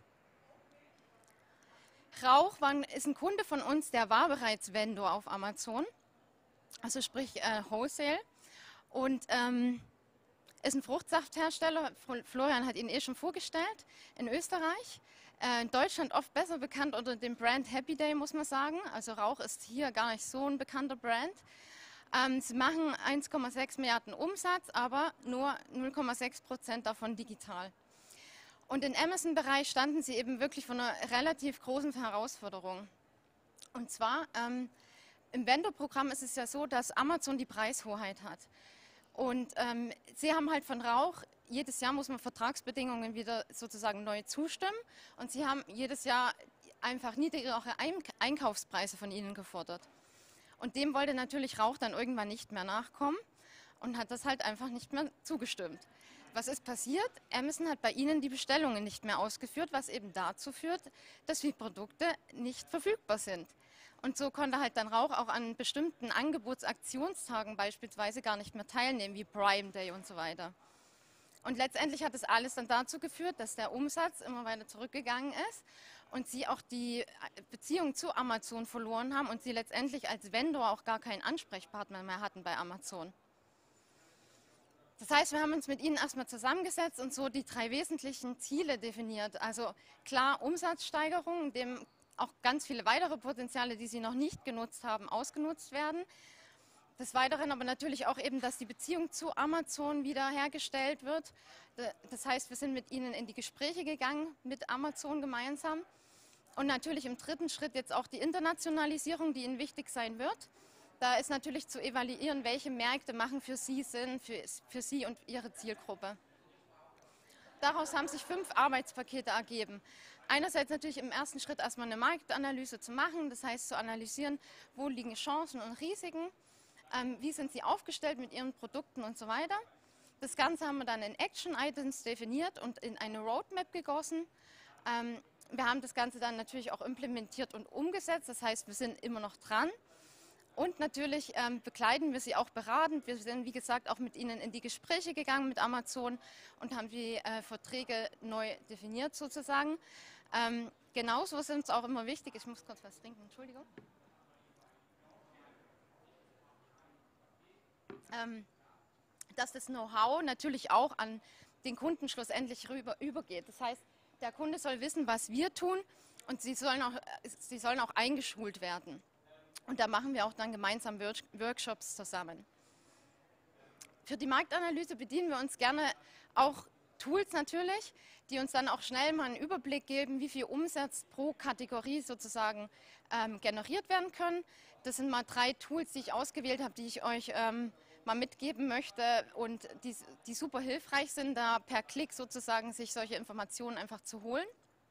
Rauch war, ist ein Kunde von uns, der war bereits Vendor auf Amazon, also sprich äh, Wholesale, und ähm, ist ein Fruchtsafthersteller, Florian hat ihn eh schon vorgestellt, in Österreich. Äh, in Deutschland oft besser bekannt unter dem Brand Happy Day, muss man sagen. Also Rauch ist hier gar nicht so ein bekannter Brand. Ähm, sie machen eins Komma sechs Milliarden Umsatz, aber nur null Komma sechs Prozent davon digital. Und im Amazon-Bereich standen sie eben wirklich vor einer relativ großen Herausforderung. Und zwar, ähm, im Vendor-Programm ist es ja so, dass Amazon die Preishoheit hat. Und ähm, sie haben halt von Rauch, jedes Jahr muss man Vertragsbedingungen wieder sozusagen neu zustimmen. Und sie haben jedes Jahr einfach niedrigere Einkaufspreise von ihnen gefordert. Und dem wollte natürlich Rauch dann irgendwann nicht mehr nachkommen und hat das halt einfach nicht mehr zugestimmt. Was ist passiert? Amazon hat bei ihnen die Bestellungen nicht mehr ausgeführt, was eben dazu führt, dass die Produkte nicht verfügbar sind. Und so konnte halt dann Rauch auch an bestimmten Angebotsaktionstagen beispielsweise gar nicht mehr teilnehmen, wie Prime Day und so weiter. Und letztendlich hat das alles dann dazu geführt, dass der Umsatz immer weiter zurückgegangen ist und sie auch die Beziehung zu Amazon verloren haben und sie letztendlich als Vendor auch gar keinen Ansprechpartner mehr hatten bei Amazon. Das heißt, wir haben uns mit ihnen erstmal zusammengesetzt und so die drei wesentlichen Ziele definiert. Also klar Umsatzsteigerung, indem auch ganz viele weitere Potenziale, die sie noch nicht genutzt haben, ausgenutzt werden. Des Weiteren aber natürlich auch eben, dass die Beziehung zu Amazon wieder hergestellt wird. Das heißt, wir sind mit ihnen in die Gespräche gegangen, mit Amazon gemeinsam. Und natürlich im dritten Schritt jetzt auch die Internationalisierung, die ihnen wichtig sein wird. Da ist natürlich zu evaluieren, welche Märkte machen für Sie Sinn, für, für Sie und Ihre Zielgruppe. Daraus haben sich fünf Arbeitspakete ergeben. Einerseits natürlich im ersten Schritt erstmal eine Marktanalyse zu machen, das heißt zu analysieren, wo liegen Chancen und Risiken, ähm, wie sind Sie aufgestellt mit Ihren Produkten und so weiter. Das Ganze haben wir dann in Action-Items definiert und in eine Roadmap gegossen. Ähm, wir haben das Ganze dann natürlich auch implementiert und umgesetzt, das heißt, wir sind immer noch dran. Und natürlich ähm, begleiten wir sie auch beratend. Wir sind, wie gesagt, auch mit ihnen in die Gespräche gegangen mit Amazon und haben die äh, Verträge neu definiert sozusagen. Ähm, genauso ist uns auch immer wichtig, ich muss kurz was trinken, Entschuldigung. Ähm, dass das Know-how natürlich auch an den Kunden schlussendlich rüber, übergeht. Das heißt, der Kunde soll wissen, was wir tun und sie sollen auch, sie sollen auch eingeschult werden. Und da machen wir auch dann gemeinsam Workshops zusammen. Für die Marktanalyse bedienen wir uns gerne auch Tools natürlich, die uns dann auch schnell mal einen Überblick geben, wie viel Umsatz pro Kategorie sozusagen ähm, generiert werden können. Das sind mal drei Tools, die ich ausgewählt habe, die ich euch ähm, mal mitgeben möchte und die, die super hilfreich sind, da per Klick sozusagen sich solche Informationen einfach zu holen.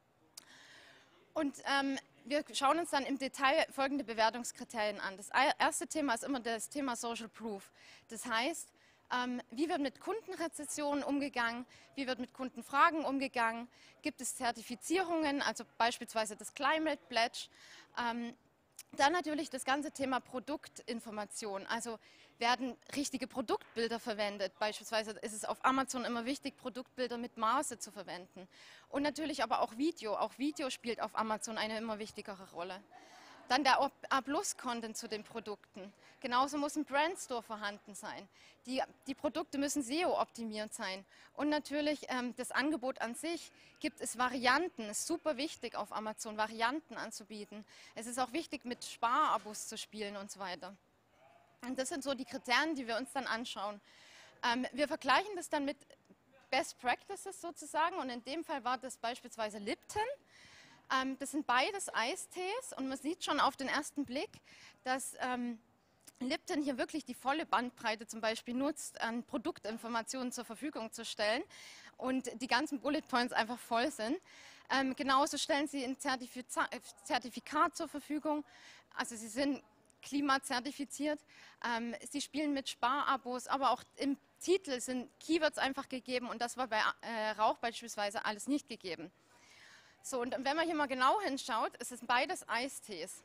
Und ähm, wir schauen uns dann im Detail folgende Bewertungskriterien an. Das erste Thema ist immer das Thema Social Proof. Das heißt, ähm, wie wird mit Kundenrezessionen umgegangen, wie wird mit Kundenfragen umgegangen, gibt es Zertifizierungen, also beispielsweise das Climate Pledge. Ähm, dann natürlich das ganze Thema Produktinformation, also werden richtige Produktbilder verwendet. Beispielsweise ist es auf Amazon immer wichtig, Produktbilder mit Maße zu verwenden. Und natürlich aber auch Video. Auch Video spielt auf Amazon eine immer wichtigere Rolle. Dann der A Plus Content zu den Produkten. Genauso muss ein Brandstore vorhanden sein. Die, die Produkte müssen S E O-optimiert sein. Und natürlich ähm, das Angebot an sich. Gibt es Varianten? Es ist super wichtig auf Amazon, Varianten anzubieten. Es ist auch wichtig, mit Sparabos zu spielen und so weiter. Und das sind so die Kriterien, die wir uns dann anschauen. Ähm, wir vergleichen das dann mit Best Practices sozusagen und in dem Fall war das beispielsweise Lipton. Ähm, das sind beides Eistees und man sieht schon auf den ersten Blick, dass ähm, Lipton hier wirklich die volle Bandbreite zum Beispiel nutzt, an Produktinformationen zur Verfügung zu stellen und die ganzen Bullet Points einfach voll sind. Ähm, genauso stellen sie ein Zertifiz- Zertifikat zur Verfügung, also sie sind klimazertifiziert. Ähm, sie spielen mit Sparabos, aber auch im Titel sind Keywords einfach gegeben und das war bei äh, Rauch beispielsweise alles nicht gegeben. So, und wenn man hier mal genau hinschaut, ist es beides Eistees.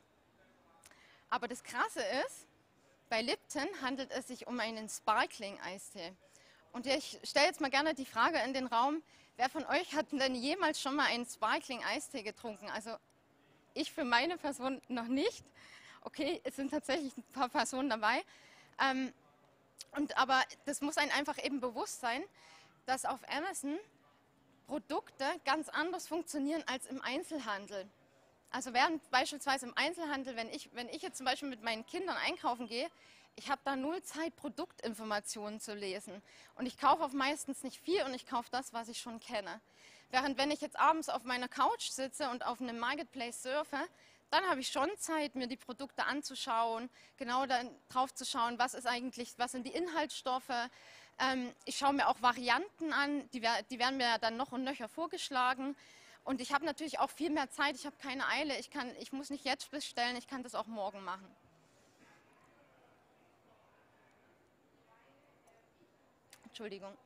Aber das Krasse ist, bei Lipton handelt es sich um einen Sparkling-Eistee. Und ich stelle jetzt mal gerne die Frage in den Raum, wer von euch hat denn jemals schon mal einen Sparkling-Eistee getrunken? Also ich für meine Person noch nicht. Okay, es sind tatsächlich ein paar Personen dabei. Ähm, und, aber das muss einem einfach eben bewusst sein, dass auf Amazon Produkte ganz anders funktionieren als im Einzelhandel. Also während beispielsweise im Einzelhandel, wenn ich, wenn ich jetzt zum Beispiel mit meinen Kindern einkaufen gehe, ich habe da null Zeit, Produktinformationen zu lesen. Und ich kaufe auch meistens nicht viel und ich kaufe das, was ich schon kenne. Während wenn ich jetzt abends auf meiner Couch sitze und auf einem Marketplace surfe, dann habe ich schon Zeit, mir die Produkte anzuschauen, genau dann drauf zu schauen, was ist eigentlich, was sind die Inhaltsstoffe. Ähm, ich schaue mir auch Varianten an, die, die werden mir dann noch und nöcher vorgeschlagen. Und ich habe natürlich auch viel mehr Zeit, ich habe keine Eile, ich, kann, ich muss nicht jetzt bestellen, ich kann das auch morgen machen. Entschuldigung.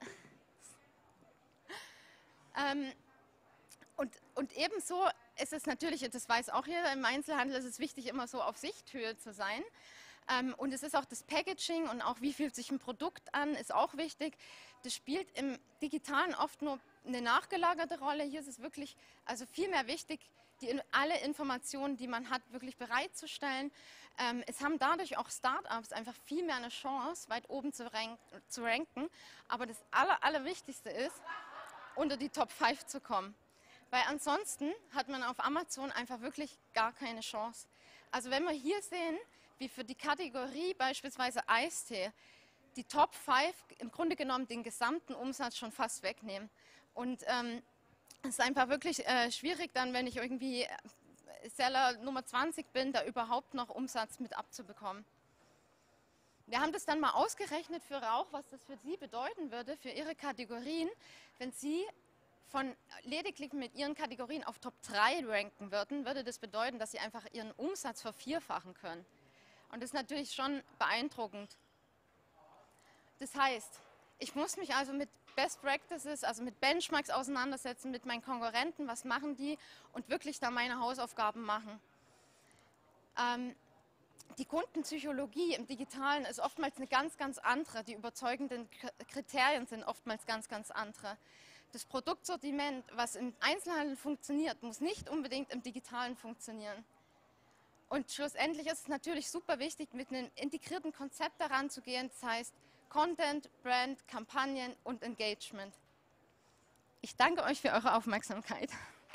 ähm, und, und ebenso ist es natürlich, das weiß auch jeder, im Einzelhandel ist es wichtig, immer so auf Sichthöhe zu sein. Ähm, und es ist auch das Packaging und auch wie fühlt sich ein Produkt an, ist auch wichtig. Das spielt im Digitalen oft nur eine nachgelagerte Rolle. Hier ist es wirklich also viel mehr wichtig, die, alle Informationen, die man hat, wirklich bereitzustellen. Ähm, es haben dadurch auch Startups einfach viel mehr eine Chance, weit oben zu, rank, zu ranken. Aber das Aller, Allerwichtigste ist, unter die Top fünf zu kommen. Weil ansonsten hat man auf Amazon einfach wirklich gar keine Chance. Also wenn wir hier sehen, wie für die Kategorie beispielsweise Eistee, die Top fünf im Grunde genommen den gesamten Umsatz schon fast wegnehmen. Und ähm, es ist einfach wirklich äh, schwierig dann, wenn ich irgendwie Seller Nummer zwanzig bin, da überhaupt noch Umsatz mit abzubekommen. Wir haben das dann mal ausgerechnet für Rauch, was das für Sie bedeuten würde, für Ihre Kategorien, wenn Sie von lediglich mit Ihren Kategorien auf Top drei ranken würden, würde das bedeuten, dass Sie einfach Ihren Umsatz vervierfachen können. Und das ist natürlich schon beeindruckend. Das heißt, ich muss mich also mit Best Practices, also mit Benchmarks auseinandersetzen, mit meinen Konkurrenten, was machen die und wirklich da meine Hausaufgaben machen. Ähm, die Kundenpsychologie im Digitalen ist oftmals eine ganz, ganz andere. Die überzeugenden Kriterien sind oftmals ganz, ganz andere. Das Produktsortiment, was im Einzelhandel funktioniert, muss nicht unbedingt im Digitalen funktionieren. Und schlussendlich ist es natürlich super wichtig, mit einem integrierten Konzept daran zu gehen. Das heißt Content, Brand, Kampagnen und Engagement. Ich danke euch für eure Aufmerksamkeit.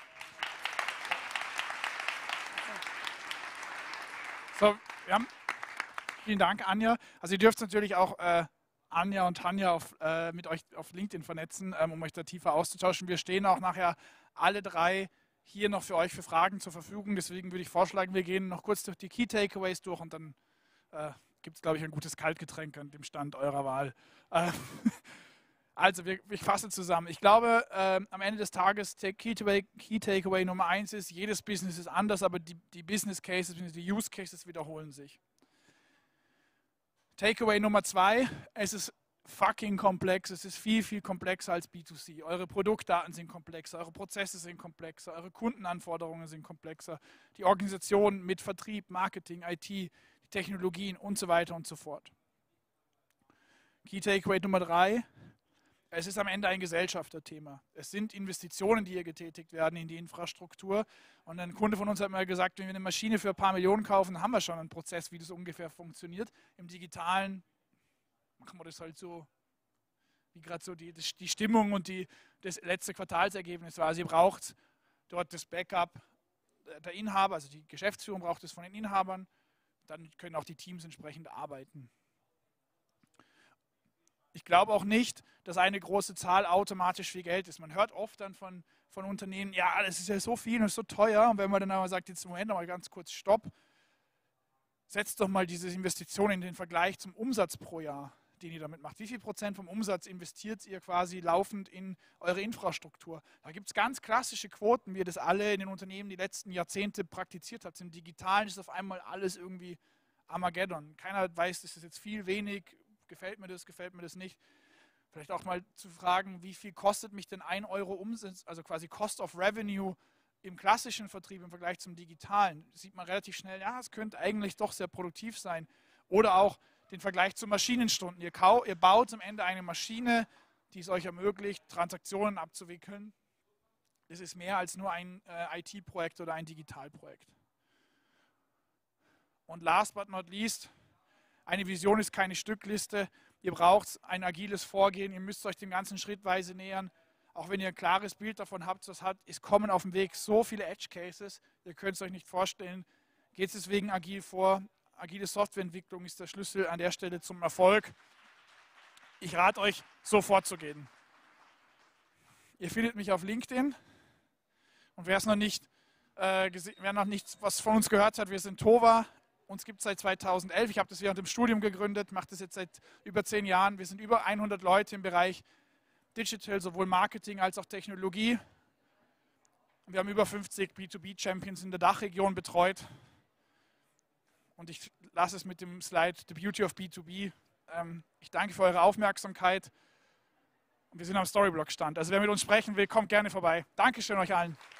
So, wir haben, vielen Dank, Anja. Also ihr dürft natürlich auch äh, Anja und Tanja auf, äh, mit euch auf LinkedIn vernetzen, ähm, um euch da tiefer auszutauschen. Wir stehen auch nachher alle drei hier noch für euch für Fragen zur Verfügung. Deswegen würde ich vorschlagen, wir gehen noch kurz durch die Key Takeaways durch und dann äh, gibt es, glaube ich, ein gutes Kaltgetränk an dem Stand eurer Wahl. Äh, also, wir, ich fasse zusammen. Ich glaube, äh, am Ende des Tages, Key Takeaway, Key Takeaway Nummer eins ist, jedes Business ist anders, aber die, die Business Cases, die Use Cases wiederholen sich. Takeaway Nummer zwei, es ist fucking komplex, es ist viel, viel komplexer als B zwei C. Eure Produktdaten sind komplexer, eure Prozesse sind komplexer, eure Kundenanforderungen sind komplexer, die Organisation mit Vertrieb, Marketing, I T, die Technologien und so weiter und so fort. Key Takeaway Nummer drei, es ist am Ende ein Gesellschafterthema. Es sind Investitionen, die hier getätigt werden in die Infrastruktur. Und ein Kunde von uns hat mal gesagt, wenn wir eine Maschine für ein paar Millionen kaufen, haben wir schon einen Prozess, wie das ungefähr funktioniert. Im Digitalen machen wir das halt so, wie gerade so die, die Stimmung und die, das letzte Quartalsergebnis war. Also ihr braucht dort das Backup der Inhaber, also die Geschäftsführung braucht es von den Inhabern. Dann können auch die Teams entsprechend arbeiten. Ich glaube auch nicht, dass eine große Zahl automatisch viel Geld ist. Man hört oft dann von, von Unternehmen, ja, das ist ja so viel und so teuer. Und wenn man dann aber sagt, jetzt Moment mal ganz kurz, stopp, setzt doch mal diese Investition in den Vergleich zum Umsatz pro Jahr, den ihr damit macht. Wie viel Prozent vom Umsatz investiert ihr quasi laufend in eure Infrastruktur? Da gibt es ganz klassische Quoten, wie ihr das alle in den Unternehmen die letzten Jahrzehnte praktiziert habt. Im Digitalen ist auf einmal alles irgendwie Armageddon. Keiner weiß, das ist jetzt viel, wenig, gefällt mir das, gefällt mir das nicht. Vielleicht auch mal zu fragen, wie viel kostet mich denn ein Euro Umsatz, also quasi Cost of Revenue im klassischen Vertrieb im Vergleich zum digitalen. Das sieht man relativ schnell, ja, es könnte eigentlich doch sehr produktiv sein. Oder auch den Vergleich zu Maschinenstunden. Ihr, kau, ihr baut am Ende eine Maschine, die es euch ermöglicht, Transaktionen abzuwickeln. Das ist mehr als nur ein äh, I T-Projekt oder ein Digitalprojekt. Und last but not least, eine Vision ist keine Stückliste. Ihr braucht ein agiles Vorgehen. Ihr müsst euch dem Ganzen schrittweise nähern. Auch wenn ihr ein klares Bild davon habt, was hat, es kommen auf dem Weg so viele Edge Cases. Ihr könnt es euch nicht vorstellen. Geht es deswegen agil vor. Agile Softwareentwicklung ist der Schlüssel an der Stelle zum Erfolg. Ich rate euch, so vorzugehen. Ihr findet mich auf LinkedIn. Und wer es noch nicht, äh, wer noch nicht was von uns gehört hat, wir sind Tova. Uns gibt es seit zweitausendelf. Ich habe das während dem Studium gegründet, mache das jetzt seit über zehn Jahren. Wir sind über hundert Leute im Bereich Digital, sowohl Marketing als auch Technologie. Wir haben über fünfzig B zwei B-Champions in der Dachregion betreut. Und ich lasse es mit dem Slide The Beauty of B zwei B. Ähm, ich danke für eure Aufmerksamkeit. Und wir sind am Storyblock-Stand. Also wer mit uns sprechen will, kommt gerne vorbei. Dankeschön euch allen.